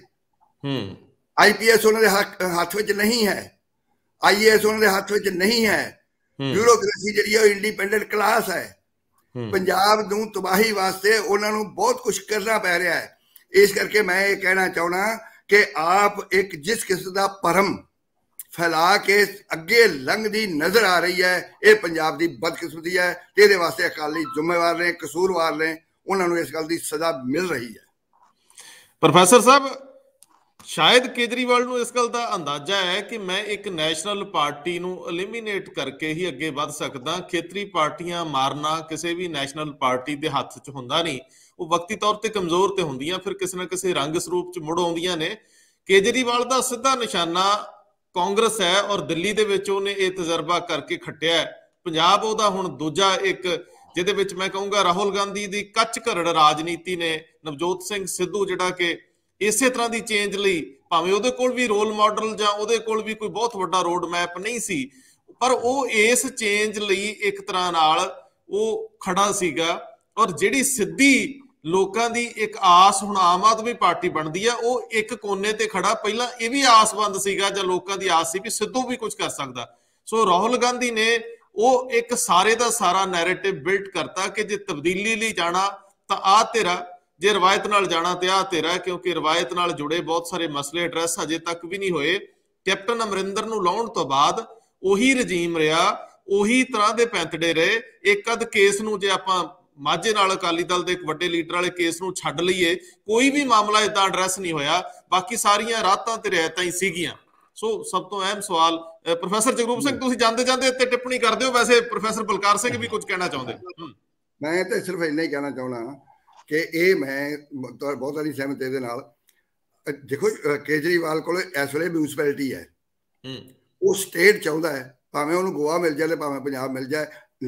IPS ਉਹਨਾਂ ਦੇ ਹੱਥ ਵਿੱਚ ਨਹੀਂ ਹੈ, IAS ਉਹਨਾਂ ਦੇ ਹੱਥ ਵਿੱਚ ਨਹੀਂ ਹੈ। ਬਿਊਰੋਕ੍ਰੇਸੀ ਜਿਹੜੀ ਹੈ ਉਹ ਇੰਡੀਪੈਂਡੈਂਟ ਕਲਾਸ ਹੈ। ਪੰਜਾਬ ਨੂੰ ਤਬਾਹੀ ਵਾਸਤੇ ਉਹਨਾਂ ਨੂੰ ਬਹੁਤ ਕੁਝ ਕਰਨਾ ਪੈ ਰਿਹਾ ਹੈ। इस करके मैं ये कहना चाहना कि आप एक जिस किस्म का भरम फैला के अगे लंघदी नजर आ रही है, ये पंजाब की बदकिस्मती है। ये वास्ते अकाली जिम्मेवार ने, कसूरवार ने, उन्होंने इस गल की सजा मिल रही है। प्रोफैसर साहब, शायद केजरीवाल ਨੂੰ ਇਸ ਗੱਲ ਦਾ ਅੰਦਾਜ਼ਾ ਹੈ ਕਿ ਮੈਂ ਇੱਕ ਨੈਸ਼ਨਲ ਪਾਰਟੀ ਨੂੰ ਐਲੀਮੀਨੇਟ ਕਰਕੇ ਹੀ ਅੱਗੇ ਵੱਧ ਸਕਦਾ। ਖੇਤਰੀ ਪਾਰਟੀਆਂ ਮਾਰਨਾ ਕਿਸੇ ਵੀ ਨੈਸ਼ਨਲ ਪਾਰਟੀ ਦੇ ਹੱਥ 'ਚ ਹੁੰਦਾ ਨਹੀਂ, ਉਹ ਵਕਤੀ ਤੌਰ ਤੇ ਕਮਜ਼ੋਰ ਤੇ ਹੁੰਦੀਆਂ, ਫਿਰ ਕਿਸੇ ਨਾ ਕਿਸੇ ਰੰਗ ਸਰੂਪ 'ਚ ਮੁੜ ਆਉਂਦੀਆਂ ਨੇ। ਕੇਜਰੀਵਾਲ ਦਾ ਸਿੱਧਾ ਨਿਸ਼ਾਨਾ ਕਾਂਗਰਸ ਹੈ ਔਰ ਦਿੱਲੀ ਦੇ ਵਿੱਚ ਉਹਨੇ ਇਹ ਤਜਰਬਾ ਕਰਕੇ ਖੱਟਿਆ ਹੈ। ਪੰਜਾਬ ਉਹਦਾ ਹੁਣ ਦੂਜਾ ਇੱਕ, ਜਿਹਦੇ ਵਿੱਚ ਮੈਂ ਕਹੂੰਗਾ ਰਾਹੁਲ ਗਾਂਧੀ ਦੀ ਕੱਚ ਘਰੜ ਰਾਜਨੀਤੀ ਨੇ, ਨਵਜੋਤ ਸਿੰਘ ਸਿੱਧੂ ਜਿਹੜਾ ਕਿ ਇਸੇ ਤਰ੍ਹਾਂ ਦੀ ਚੇਂਜ ਲਈ ਭਾਵੇਂ ਉਹਦੇ ਕੋਲ ਵੀ ਰੋਲ ਮਾਡਲ ਜਾਂ ਉਹਦੇ ਕੋਲ ਵੀ ਕੋਈ ਬਹੁਤ ਵੱਡਾ ਰੋਡ ਮੈਪ ਨਹੀਂ ਸੀ, ਪਰ ਉਹ ਇਸ ਚੇਂਜ ਲਈ ਇੱਕ ਤਰ੍ਹਾਂ ਨਾਲ ਉਹ ਖੜਾ ਸੀਗਾ। ਔਰ ਜਿਹੜੀ ਸਿੱਧੀ ਲੋਕਾਂ ਦੀ ਇੱਕ ਆਸ ਹੁਣ ਆਮ ਆਦਮੀ ਪਾਰਟੀ ਬਣਦੀ ਆ, ਉਹ ਇੱਕ ਕੋਨੇ ਤੇ ਖੜਾ। ਪਹਿਲਾਂ ਇਹ ਵੀ ਆਸਬੰਦ ਸੀਗਾ ਜਾਂ ਲੋਕਾਂ ਦੀ ਆਸ ਸੀ ਵੀ ਸਿੱਧੂ ਵੀ ਕੁਝ ਕਰ ਸਕਦਾ। ਸੋ ਰਾਹੁਲ ਗਾਂਧੀ ਨੇ ਉਹ ਇੱਕ ਸਾਰੇ ਦਾ ਸਾਰਾ ਨੈਰੇਟਿਵ ਬਿਲਡ ਕਰਤਾ ਕਿ ਜੇ ਤਬਦੀਲੀ ਲਈ ਜਾਣਾ ਤਾਂ ਆਹ ਤੇਰਾ, ਜੇ ਰਵਾਇਤ ਨਾਲ ਜਾਣਾ ਤੇ ਆਹ ਤੇਰਾ, ਕਿਉਂਕਿ ਰਵਾਇਤ ਨਾਲ ਜੁੜੇ ਬਹੁਤ ਸਾਰੇ ਮਸਲੇ ਐਡਰੈਸ ਹਜੇ ਤੱਕ ਵੀ ਨਹੀਂ ਹੋਏ। ਕੈਪਟਨ ਅਮਰਿੰਦਰ ਨੂੰ ਲਾਉਣ ਤੋਂ ਬਾਅਦ ਉਹੀ ਰਜੀਮ ਰਿਹਾ, ਉਹੀ ਤਰ੍ਹਾਂ ਦੇ ਪੈਂਤੜੇ ਰਹੇ। ਇੱਕ ਅੱਧ ਕੇਸ ਨੂੰ ਜੇ ਆਪਾਂ ਮਾਝੇ ਨਾਲ ਅਕਾਲੀ ਦਲ ਦੇ ਇੱਕ ਵੱਡੇ ਲੀਡਰ ਵਾਲੇ ਕੇਸ ਨੂੰ ਛੱਡ ਲਈਏ, ਕੋਈ ਵੀ ਮਾਮਲਾ ਏਦਾਂ ਐਡਰੈਸ ਨਹੀਂ ਹੋਇਆ। ਬਾਕੀ ਸਾਰੀਆਂ ਰਾਤਾਂ ਤੇ ਰਹਿਤਾਂ ਹੀ ਸੀਗੀਆਂ। ਸੋ ਸਭ ਤੋਂ ਅਹਿਮ ਸਵਾਲ, ਪ੍ਰੋਫੈਸਰ ਜਗਰੂਪ ਸਿੰਘ, ਤੁਸੀਂ ਜਾਂਦੇ ਜਾਂਦੇ ਇੱਥੇ ਟਿੱਪਣੀ ਕਰਦੇ ਹੋ, ਵੈਸੇ ਪ੍ਰੋਫੈਸਰ ਬਲਕਾਰ ਸਿੰਘ ਵੀ ਕੁਝ ਕਹਿਣਾ ਚਾਹੁੰਦੇ। ਮੈਂ ਤਾਂ ਸਿਰਫ ਇੰਨਾ ਹੀ ਕਹਿਣਾ ਚਾਹੁੰਦਾ ਕਿ ਇਹ ਮੈਂ ਬਹੁਤ ਸਾਰੀ ਸਹਿਮਤ ਇਹਦੇ ਨਾਲ। ਦੇਖੋ ਕੇਜਰੀਵਾਲ ਕੋਲ ਇਸ ਵੇਲੇ ਮਿਊਨਿਸਪੈਲਿਟੀ ਹੈ, ਉਹ ਸਟੇਟ ਚਾਹੁੰਦਾ ਹੈ, ਭਾਵੇਂ ਉਹਨੂੰ ਗੋਆ ਮਿਲ ਜਾਏ ਭਾਵੇਂ ਪੰਜਾਬ ਮਿਲ ਜਾਏ,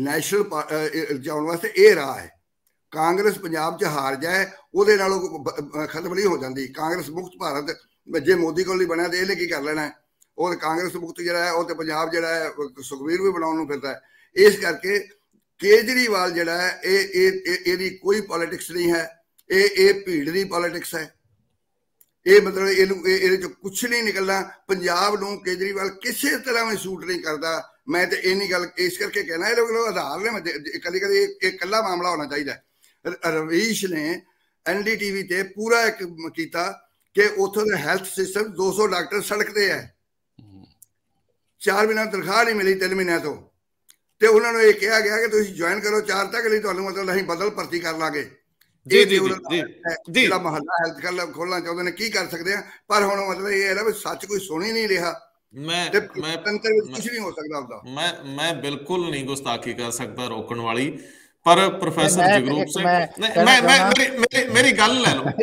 ਨੈਸ਼ਨਲ ਜਾਣ ਵਾਸਤੇ ਇਹ ਰਾਹ ਹੈ। ਕਾਂਗਰਸ ਪੰਜਾਬ 'ਚ ਹਾਰ ਜਾਏ ਉਹਦੇ ਨਾਲੋਂ ਖਤਮ ਨਹੀਂ ਹੋ ਜਾਂਦੀ। ਕਾਂਗਰਸ ਮੁਕਤ ਭਾਰਤ ਜੇ ਮੋਦੀ ਕੋਲ ਨਹੀਂ ਬਣਿਆ ਤੇ ਇਹਨੇ ਕੀ ਕਰ ਲੈਣਾ? ਉਹ ਕਾਂਗਰਸ ਮੁਕਤ ਜਿਹੜਾ ਹੈ ਉਹ ਤੇ ਪੰਜਾਬ ਜਿਹੜਾ ਹੈ ਸੁਖਬੀਰ ਵੀ ਬਣਾਉਣ ਨੂੰ ਫਿਰਦਾ ਹੈ। ਇਸ ਕਰਕੇ ਕੇਜਰੀਵਾਲ ਜਿਹੜਾ ਹੈ ਇਹਦੀ ਕੋਈ ਪੋਲੀਟਿਕਸ ਨਹੀਂ ਹੈ, ਇਹ ਭੀੜ ਦੀ ਪੋਲੀਟਿਕਸ ਹੈ। ਇਹ ਮਤਲਬ ਇਹਦੇ 'ਚ ਕੁਛ ਨਹੀਂ ਨਿਕਲਣਾ। ਪੰਜਾਬ ਨੂੰ ਕੇਜਰੀਵਾਲ ਕਿਸੇ ਤਰ੍ਹਾਂ ਵੀ ਸੂਟ ਨਹੀਂ ਕਰਦਾ। ਮੈਂ ਤੇ ਇੰਨੀ ਗੱਲ ਇਸ ਕਰਕੇ ਕਹਿਣਾ, ਇਹਦੇ ਕੋਲ ਆਧਾਰ ਨੇ। ਕਦੀ ਕਦੀ ਇਹ ਇਕੱਲਾ ਮਾਮਲਾ ਹੋਣਾ ਚਾਹੀਦਾ। ਰਵੀਸ਼ ਨੇ NDTV ਤੇ ਪੂਰਾ ਇੱਕ ਕੀਤਾ ਕਿ ਉੱਥੋਂ ਦਾ ਹੈਲਥ ਸਿਸਟਮ 200 ਡਾਕਟਰ ਸੜਕ ਤੇ ਹੈ, 4 ਮਹੀਨਾ ਤਨਖਾਹ ਨਹੀਂ ਮਿਲੀ 3 ਮਹੀਨਿਆਂ ਤੋਂ, ਤੇ ਉਹਨਾਂ ਨੂੰ ਇਹ ਕਿਹਾ ਗਿਆ ਕਿ ਤੁਸੀਂ ਜੁਆਇਨ ਕਰੋ 4 ਤੱਕ ਲਈ, ਤੁਹਾਨੂੰ ਮਤਲਬ ਅਸੀਂ ਬਦਲ ਭਰਤੀ ਕਰ ਲਾਂਗੇ। ਜਿਹੜਾ ਮਹੱਲਾ ਹੈਲਥ ਕਲੱਬ ਖੋਲਣਾ ਚਾਹੁੰਦੇ ਨੇ, ਕੀ ਕਰ ਸਕਦੇ ਆ? ਪਰ ਹੁਣ ਮਤਲਬ ਇਹ ਹੈ ਨਾ ਵੀ ਸੱਚ ਕੋਈ ਸੁਣ ਹੀ ਨਹੀਂ ਰਿਹਾ। ਕੁਝ ਨਹੀਂ ਹੋ ਸਕਦਾ ਉਹਦਾ। ਮੈਂ ਬਿਲਕੁਲ ਨਹੀਂ ਗੁਸਤਾਖੀ ਕਰ ਸਕਦਾ ਰੋਕਣ ਵਾਲੀ, ਪਰ ਪ੍ਰੋਫੈਸਰ ਜਗਰੂਪ ਸਿੰਘ ਮੇਰੀ ਗੱਲ ਲੈ ਲਓ,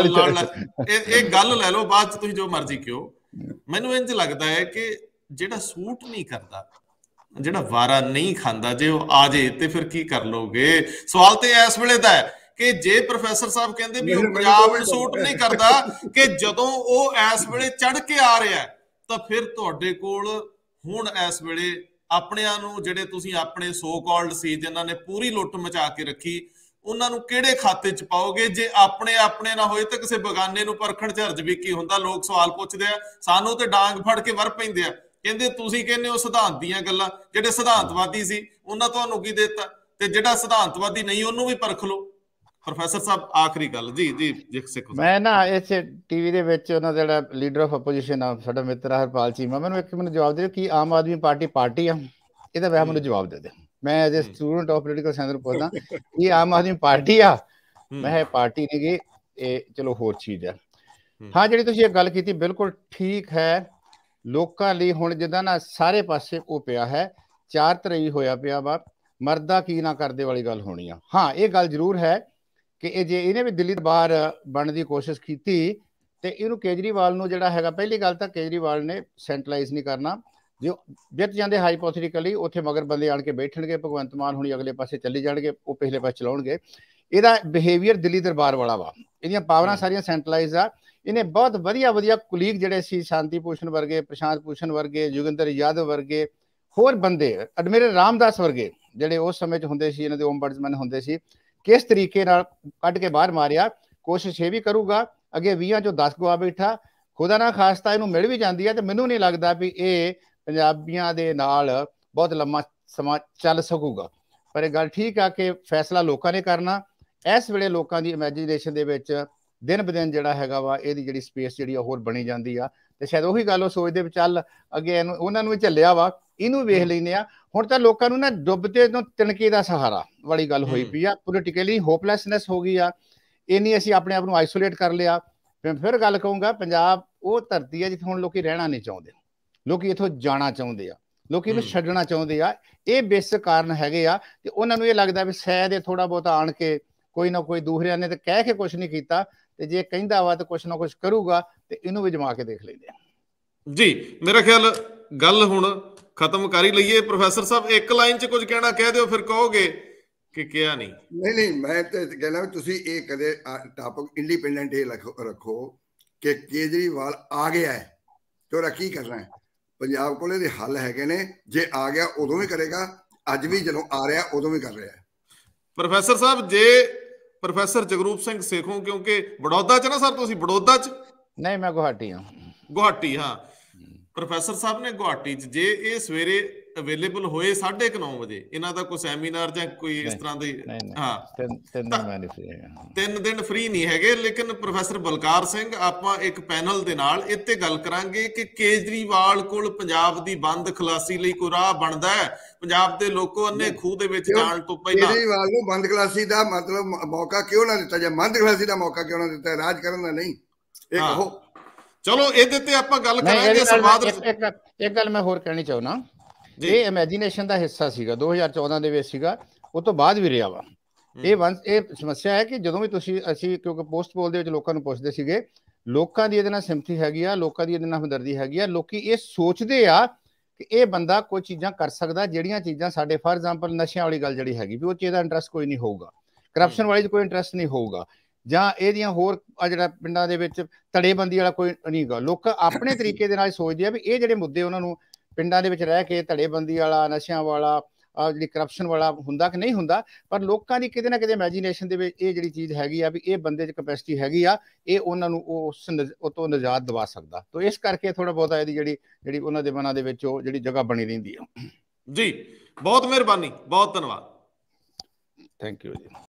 ਇਹ ਗੱਲ ਲੈ ਲਓ, ਬਾਅਦ ਚ ਤੁਸੀਂ ਜੋ ਮਰਜ਼ੀ ਕਿਉਂ। ਮੈਨੂੰ ਇੰਝ ਲੱਗਦਾ ਹੈ ਕਿ ਜਿਹੜਾ ਸੂਟ ਨਹੀਂ ਕਰਦਾ, ਜਿਹੜਾ ਵਾਰਾ ਨਹੀਂ ਖਾਂਦਾ, ਜੇ ਉਹ ਆ ਜੇ ਤੇ ਫਿਰ ਕੀ ਕਰ ਲੋਗੇ? ਸਵਾਲ ਤੇ ਇਸ ਵੇਲੇ ਦਾ ਹੈ ਕਿ ਜੇ ਪ੍ਰੋਫੈਸਰ ਸਾਹਿਬ ਕਹਿੰਦੇ ਵੀ ਉਹ ਪੰਜਾਬ ਨੂੰ ਸੂਟ ਨਹੀਂ ਕਰਦਾ, ਕਿ ਜਦੋਂ ਉਹ ਇਸ ਵੇਲੇ ਚੜ ਕੇ ਆ ਰਿਹਾ ਤਾਂ ਫਿਰ ਤੁਹਾਡੇ ਕੋਲ ਹੁਣ ਇਸ ਵੇਲੇ ਆਪਣਿਆਂ ਨੂੰ, ਜਿਹੜੇ ਤੁਸੀਂ ਆਪਣੇ ਸੋ ਕਾਲਡ ਸੀ ਜਿਨ੍ਹਾਂ ਨੇ ਪੂਰੀ ਲੁੱਟ ਮਚਾ ਕੇ ਰੱਖੀ, ਉਹਨਾਂ ਨੂੰ ਕਿਹੜੇ ਖਾਤੇ 'ਚ ਪਾਓਗੇ? ਜੇ ਆਪਣੇ ਨਾ ਹੋਏ ਤਾਂ ਕਿਸੇ ਬਗਾਨੇ ਨੂੰ ਪਰਖਣ 'ਚ ਹਰਜ ਵੀ ਕੀ ਹੁੰਦਾ? ਲੋਕ ਸਵਾਲ ਪੁੱਛਦੇ ਆ, ਸਾਨੂੰ ਤੇ ਡਾਂਗ ਫੜ ਕੇ ਵਰ ਪੈਂਦੇ ਆ, ਕਹਿੰਦੇ ਤੁਸੀਂ ਕਹਿੰਦੇ ਹੋ ਸਿਧਾਂਤ ਦੀਆਂ ਗੱਲਾਂ। ਜਿਹੜੇ ਸਿਧਾਂਤਵਾਦੀ ਸੀ ਉਹਨਾਂ ਤੁਹਾਨੂੰ ਕੀ ਦਿੱਤਾ, ਤੇ ਜਿਹੜਾ ਸਿਧਾਂਤਵਾਦੀ ਨਹੀਂ ਉਹਨੂੰ ਵੀ ਪਰਖ ਲਓ। ਪ੍ਰੋਫੈਸਰ ਸਾਹਿਬ ਆਖਰੀ ਗੱਲ ਜੀ ਮੈਂ ਨਾ ਇਸ ਟੀਵੀ ਦੇ ਵਿੱਚ ਉਹਨਾਂ ਦਾ ਜਿਹੜਾ ਲੀਡਰ ਆਫ ਆਪੋਜੀਸ਼ਨ ਆ ਸਾਡਾ ਮਿੱਤਰ ਹਰਪਾਲ ਚੀਮਾ, ਮੈਨੂੰ ਜਵਾਬ ਦੇ ਕਿ ਆਮ ਆਦਮੀ ਪਾਰਟੀ ਆ? ਇਹਦਾ ਵੈਸੇ ਮੈਨੂੰ ਜਵਾਬ ਦੇ ਦੇ। ਮੈਂ as a student of political science ਪੁੱਛਦਾ, ਇਹ ਆਮ ਆਦਮੀ ਪਾਰਟੀ ਆ? ਮੈਂ ਇਹ ਪਾਰਟੀ ਨਹੀਂ ਗੀ, ਇਹ ਚਲੋ ਹੋਰ ਚੀਜ਼ ਆ। ਹਾਂ, ਜਿਹੜੀ ਤੁਸੀਂ ਇਹ ਗੱਲ ਕੀਤੀ ਬਿਲਕੁਲ ਠੀਕ ਹੈ। ਲੋਕਾਂ ਲਈ ਹੁਣ ਜਿੱਦਾਂ ਨਾ ਸਾਰੇ ਪਾਸੇ ਉਹ ਪਿਆ ਹੈ, ਚਾਰ ਤਰਈ ਹੋਇਆ ਪਿਆ ਵਾ, ਮਰਦਾ ਕੀ ਨਾ ਕਰਦੇ ਵਾਲੀ ਗੱਲ ਹੋਣੀ ਆ। ਹਾਂ, ਇਹ ਗੱਲ ਜ਼ਰੂਰ ਹੈ ਕਿ ਇਹ ਜੇ ਇਹਨੇ ਵੀ ਦਿੱਲੀ ਤੋਂ ਬਾਹਰ ਬਣਨ ਦੀ ਕੋਸ਼ਿਸ਼ ਕੀਤੀ ਤੇ ਇਹਨੂੰ ਕੇਜਰੀਵਾਲ ਨੂੰ ਜਿਹੜਾ ਹੈਗਾ, ਪਹਿਲੀ ਗੱਲ ਤਾਂ ਕੇਜਰੀਵਾਲ ਨੇ ਸੈਂਟਰਲਾਈਜ਼ ਨਹੀਂ ਕਰਨਾ। ਜੋ ਜਿੱਤ ਜਾਂਦੇ ਹਾਈਪੋਥੈਟਿਕਲੀ, ਉੱਥੇ ਮਗਰ ਬੰਦੇ ਆਣ ਕੇ ਬੈਠਣਗੇ, ਭਗਵੰਤ ਮਾਨ ਹੁਣੀ ਅਗਲੇ ਪਾਸੇ ਚੱਲੀ ਜਾਣਗੇ, ਉਹ ਪਿਛਲੇ ਪਾਸੇ ਚਲਾਉਣਗੇ। ਇਹਦਾ ਬਿਹੇਵੀਅਰ ਦਿੱਲੀ ਦਰਬਾਰ ਵਾਲਾ ਵਾ, ਇਹਦੀਆਂ ਪਾਵਰਾਂ ਸਾਰੀਆਂ ਸੈਂਟਰਲਾਈਜ਼ ਆ। ਇਹਨੇ ਬਹੁਤ ਵਧੀਆ ਕੁਲੀਗ ਜਿਹੜੇ ਸੀ, ਸ਼ਾਂਤੀ ਭੂਸ਼ਣ ਵਰਗੇ, ਪ੍ਰਸ਼ਾਂਤ ਭੂਸ਼ਣ ਵਰਗੇ, ਜੋਗਿੰਦਰ ਯਾਦਵ ਵਰਗੇ, ਹੋਰ ਬੰਦੇ, ਐਡਮਿਰਲ ਰਾਮਦਾਸ ਵਰਗੇ ਜਿਹੜੇ ਉਸ ਸਮੇਂ 'ਚ ਹੁੰਦੇ ਸੀ, ਇਹਨਾਂ ਦੇ ਓਮਬਡਸਮੈਨ ਹੁੰਦੇ ਸੀ, ਕਿਸ ਤਰੀਕੇ ਨਾਲ ਕੱਢ ਕੇ ਬਾਹਰ ਮਾਰਿਆ। ਕੋਸ਼ਿਸ਼ ਇਹ ਵੀ ਕਰੂਗਾ, ਅੱਗੇ 20 ਚੋਂ 10 ਗਵਾ ਬੈਠਾ, ਖੁਦਾ ਨਾ ਖਾਸਤਾ ਇਹਨੂੰ ਮਿਲ ਵੀ ਜਾਂਦੀ ਹੈ ਤੇ ਮੈਨੂੰ ਨਹੀਂ ਲੱਗਦਾ ਵੀ ਇਹ ਪੰਜਾਬੀਆਂ ਦੇ ਨਾਲ ਬਹੁਤ ਲੰਮਾ ਸਮਾਂ ਚੱਲ ਸਕੂਗਾ। ਪਰ ਇਹ ਗੱਲ ਠੀਕ ਆ ਕਿ ਫੈਸਲਾ ਲੋਕਾਂ ਨੇ ਕਰਨਾ। ਇਸ ਵੇਲੇ ਲੋਕਾਂ ਦੀ ਇਮੈਜੀਨੇਸ਼ਨ ਦੇ ਵਿੱਚ दिन ब दिन ਜਿਹੜਾ ਹੈਗਾ ਵਾ ਇਹਦੀ ਜਿਹੜੀ ਸਪੇਸ ਜਿਹੜੀ ਹੋਰ ਬਣੀ ਜਾਂਦੀ ਆ ਤੇ ਸ਼ਾਇਦ ਉਹੀ ਗੱਲ ਉਹ ਸੋਚਦੇ ਵੀ ਚੱਲ ਅੱਗੇ ਇਹਨੂੰ ਉਹਨਾਂ ਨੂੰ ਵੀ ਝੱਲਿਆ ਵਾ ਇਹਨੂੰ ਵੇਖ ਲੈਂਦੇ ਆ। ਹੁਣ ਤਾਂ ਲੋਕਾਂ ਨੂੰ ਨਾ ਡੁੱਬਦੇ ਤੋਂ ਤਿਣਕੇ ਦਾ ਸਹਾਰਾ ਵਾਲੀ ਗੱਲ ਹੋਈ ਪਈ ਆ, ਪੋਲੀਟੀਕਲੀ ਹੋਪਲੈਸਨੈਸ ਹੋ ਗਈ ਆ, ਇੰਨੀ ਅਸੀਂ ਆਪਣੇ ਆਪ ਨੂੰ ਆਈਸੋਲੇਟ ਕਰ ਲਿਆ। ਫਿਰ ਗੱਲ ਕਹੂੰਗਾ ਪੰਜਾਬ ਉਹ ਧਰਤੀ ਆ ਜਿੱਥੇ ਹੁਣ ਲੋਕੀ ਰਹਿਣਾ ਨਹੀਂ ਚਾਹੁੰਦੇ, ਲੋਕੀ ਇੱਥੋਂ ਜਾਣਾ ਚਾਹੁੰਦੇ ਆ, ਲੋਕੀ ਇਹਨੂੰ ਛੱਡਣਾ ਚਾਹੁੰਦੇ ਆ। ਇਹ ਬੇਸਿਕ ਕਾਰਨ ਹੈਗੇ ਆ ਤੇ ਉਹਨਾਂ ਨੂੰ ਇਹ ਲੱਗਦਾ ਵੀ ਸ਼ਾਇਦ ਇਹ ਥੋੜਾ ਬਹੁਤਾ ਆਣ ਕੇ ਕੋਈ ਨਾ ਕੋਈ ਦੂਸਰਿਆਂ ਨੇ ਤੇ ਕਹਿ ਕੇ ਕੁਛ ਨਹੀਂ ਕੀਤਾ ਤੇ ਜੇ ਕਹਿੰਦਾ ਵਾ ਤਾਂ ਕੁਛ ਨਾ ਕੁਛ ਕਰੂਗਾ ਤੇ ਇਹਨੂੰ ਵੀ ਜਮਾ ਕੇ ਦੇਖ ਲੈਂਦੇ ਆ। ਜੀ ਮੇਰਾ ਖਿਆਲ ਗੱਲ ਹੁਣ ਖਤਮ ਕਰ ਹੀ ਲਈਏ। ਪ੍ਰੋਫੈਸਰ ਸਾਹਿਬ ਇੱਕ ਲਾਈਨ 'ਚ ਕੁਝ ਕਹਿਣਾ ਕਹਿ ਦਿਓ, ਫਿਰ ਕਹੋਗੇ ਕਿ ਕਿਹਾ ਨਹੀਂ। ਨਹੀਂ ਮੈਂ ਤਾਂ ਕਹਿਣਾ ਵੀ ਤੁਸੀਂ ਇਹ ਕਦੇ ਟਾਪਿਕ ਇੰਡੀਪੈਂਡੈਂਟ ਇਹ ਰੱਖੋ ਕਿ ਕੇਜਰੀਵਾਲ ਆ ਗਿਆ ਹੈ ਤੇ ਉਹਦਾ ਕੀ ਕਰਨਾ ਹੈ। ਪੰਜਾਬ ਕੋਲ ਇਹਦੇ ਹੱਲ ਹੈਗੇ ਨੇ, ਜੇ ਆ ਗਿਆ ਉਦੋਂ ਵੀ ਕਰੇਗਾ, ਅੱਜ ਵੀ ਜਦੋਂ ਆ ਰਿਹਾ ਉਦੋਂ ਵੀ ਕਰ ਰਿਹਾ। ਪ੍ਰੋਫੈਸਰ ਸਾਹਿਬ ਜੇ ਪ੍ਰੋਫੈਸਰ ਜਗਰੂਪ ਸਿੰਘ ਸੇਖੋਂ, ਕਿਉਂਕਿ ਬੜੌਦਾ 'ਚ ਨਾ ਸਰ ਤੁਸੀਂ ਬੜੌਦਾ 'ਚ? ਨਹੀਂ ਮੈਂ ਗੁਹਾਟੀ ਹਾਂ। ਗੁਹਾਟੀ, ਹਾਂ। ਪ੍ਰੋਫੈਸਰ ਸਾਹਿਬ ਨੇ ਗੁਹਾਟੀ 'ਚ ਜੇ ਇਹ ਸਵੇਰੇ ਅਵੇਲੇਬਲ ਹੋਏ 9:30 ਵਜੇ ਇਹਨਾਂ ਦਾ ਕੋਈ ਸੈਮੀਨਾਰ ਜਾਂ ਕੋਈ ਇਸ ਤਰ੍ਹਾਂ ਦੀ, ਹਾਂ 3 ਦਿਨ ਫ੍ਰੀ ਨਹੀਂ ਹੈਗੇ। ਲੇਕਿਨ ਪ੍ਰੋਫੈਸਰ ਬਲਕਾਰ ਸਿੰਘ ਆਪਾਂ ਇੱਕ ਪੈਨਲ ਦੇ ਨਾਲ ਇੱਥੇ ਗੱਲ ਕਰਾਂਗੇ ਕਿ ਕੇਜਰੀਵਾਲ ਕੋਲ ਪੰਜਾਬ ਦੀ ਬੰਦ ਖਲਾਸੀ ਲਈ ਕੋਈ ਰਾਹ ਬਣਦਾ ਹੈ? ਪੰਜਾਬ ਦੇ ਲੋਕੋ ਅੰਨੇ ਖੂਹ ਦੇ ਵਿੱਚ ਜਾਣ ਤੋਂ ਪਹਿਲਾਂ ਕੇਜਰੀਵਾਲ ਨੂੰ ਬੰਦ ਖਲਾਸੀ ਦਾ ਮਤਲਬ ਮੌਕਾ ਕਿਉਂ ਨਾ ਦਿੱਤਾ, ਜਾਂ ਬੰਦ ਖਲਾਸੀ ਦਾ ਮੌਕਾ ਕਿਉਂ ਨਾ ਦਿੱਤਾ, ਰਾਜ ਕਰਨ ਦਾ ਨਹੀਂ? ਇਹ ਕਹੋ। ਚਲੋ ਇਹਦੇ ਤੇ ਆਪਾਂ ਗੱਲ ਕਰਾਂਗੇ। ਸੰਵਾਦ ਇੱਕ ਗੱਲ ਮੈਂ ਹੋਰ ਕਹਿਣੀ ਚਾਹੁੰਦਾ, ਇਹ ਇਮੈਜੀਨੇਸ਼ਨ ਦਾ ਹਿੱਸਾ ਸੀਗਾ 2014 ਦੇ ਵਿੱਚ ਸੀਗਾ, ਉਹ ਤੋਂ ਬਾਅਦ ਵੀ ਰਿਹਾ ਵਾ। ਇਹ ਸਮੱਸਿਆ ਹੈ ਕਿ ਜਦੋਂ ਵੀ ਅਸੀਂ ਕਿਉਂਕਿ ਪੋਸਟ ਪੋਲ ਦੇ ਵਿੱਚ ਲੋਕਾਂ ਨੂੰ ਪੁੱਛਦੇ ਸੀਗੇ, ਲੋਕਾਂ ਦੀ ਇਹਦੇ ਨਾਲ ਸਿੰਪਥੀ ਹੈਗੀ ਆ, ਲੋਕਾਂ ਦੀ ਇਹਦੇ ਨਾਲ ਹਮਦਰਦੀ ਹੈਗੀ ਆ। ਲੋਕੀ ਇਹ ਸੋਚਦੇ ਆ ਕਿ ਇਹ ਬੰਦਾ ਕੋਈ ਚੀਜ਼ਾਂ ਕਰ ਸਕਦਾ ਜਿਹੜੀਆਂ ਚੀਜ਼ਾਂ ਸਾਡੇ ਫਾਰ ਐਗਜ਼ਾਮਪਲ ਨਸ਼ਿਆਂ ਵਾਲੀ ਗੱਲ ਜਿਹੜੀ ਹੈਗੀ ਵੀ ਉਹ ਚ ਇਹਦਾ ਇੰਟਰਸਟ ਕੋਈ ਨਹੀਂ ਹੋਊਗਾ, ਕਰਪਸ਼ਨ ਵਾਲੀ 'ਚ ਕੋਈ ਇੰਟਰਸਟ ਨਹੀਂ ਹੋਊਗਾ, ਜਾਂ ਇਹਦੀਆਂ ਹੋਰ ਜਿਹੜਾ ਪਿੰਡਾਂ ਦੇ ਵਿੱਚ ਧੜੇਬੰਦੀ ਵਾਲਾ ਕੋਈ ਨਹੀਂ ਗਾ। ਲੋਕ ਆਪਣੇ ਤਰੀਕੇ ਦੇ ਨਾਲ ਸੋਚਦੇ ਆ ਵੀ ਇਹ ਜਿਹੜੇ ਮੁੱਦੇ ਉਹਨਾਂ ਨੂੰ ਪਿੰਡਾਂ ਦੇ ਵਿੱਚ ਰਹਿ ਕੇ ਧੜੇਬੰਦੀ ਵਾਲਾ, ਨਸ਼ਿਆਂ ਵਾਲਾ, ਜਿਹੜੀ ਕਰਪਸ਼ਨ ਵਾਲਾ ਹੁੰਦਾ ਕਿ ਨਹੀਂ ਹੁੰਦਾ, ਪਰ ਲੋਕਾਂ ਦੀ ਕਿਤੇ ਨਾ ਕਿਤੇ ਇਮੈਜੀਨੇਸ਼ਨ ਦੇ ਵਿੱਚ ਇਹ ਜਿਹੜੀ ਚੀਜ਼ ਹੈਗੀ ਆ ਵੀ ਇਹ ਬੰਦੇ 'ਚ ਕੈਪੈਸਿਟੀ ਹੈਗੀ ਆ, ਇਹ ਉਹਨਾਂ ਨੂੰ ਉਹ ਤੋਂ ਨਿਜਾਤ ਦਿਵਾ ਸਕਦਾ। ਤਾਂ ਇਸ ਕਰਕੇ ਥੋੜਾ ਬਹੁਤਾ ਇਹਦੀ ਜਿਹੜੀ ਉਹਨਾਂ ਦੇ ਮਨਾਂ ਦੇ ਵਿੱਚ ਉਹ ਜਿਹੜੀ ਜਗ੍ਹਾ ਬਣੀ ਰਹਿੰਦੀ ਆ। ਜੀ ਬਹੁਤ ਮਿਹਰਬਾਨੀ, ਬਹੁਤ ਧੰਨਵਾਦ। ਥੈਂਕ ਯੂ ਜੀ।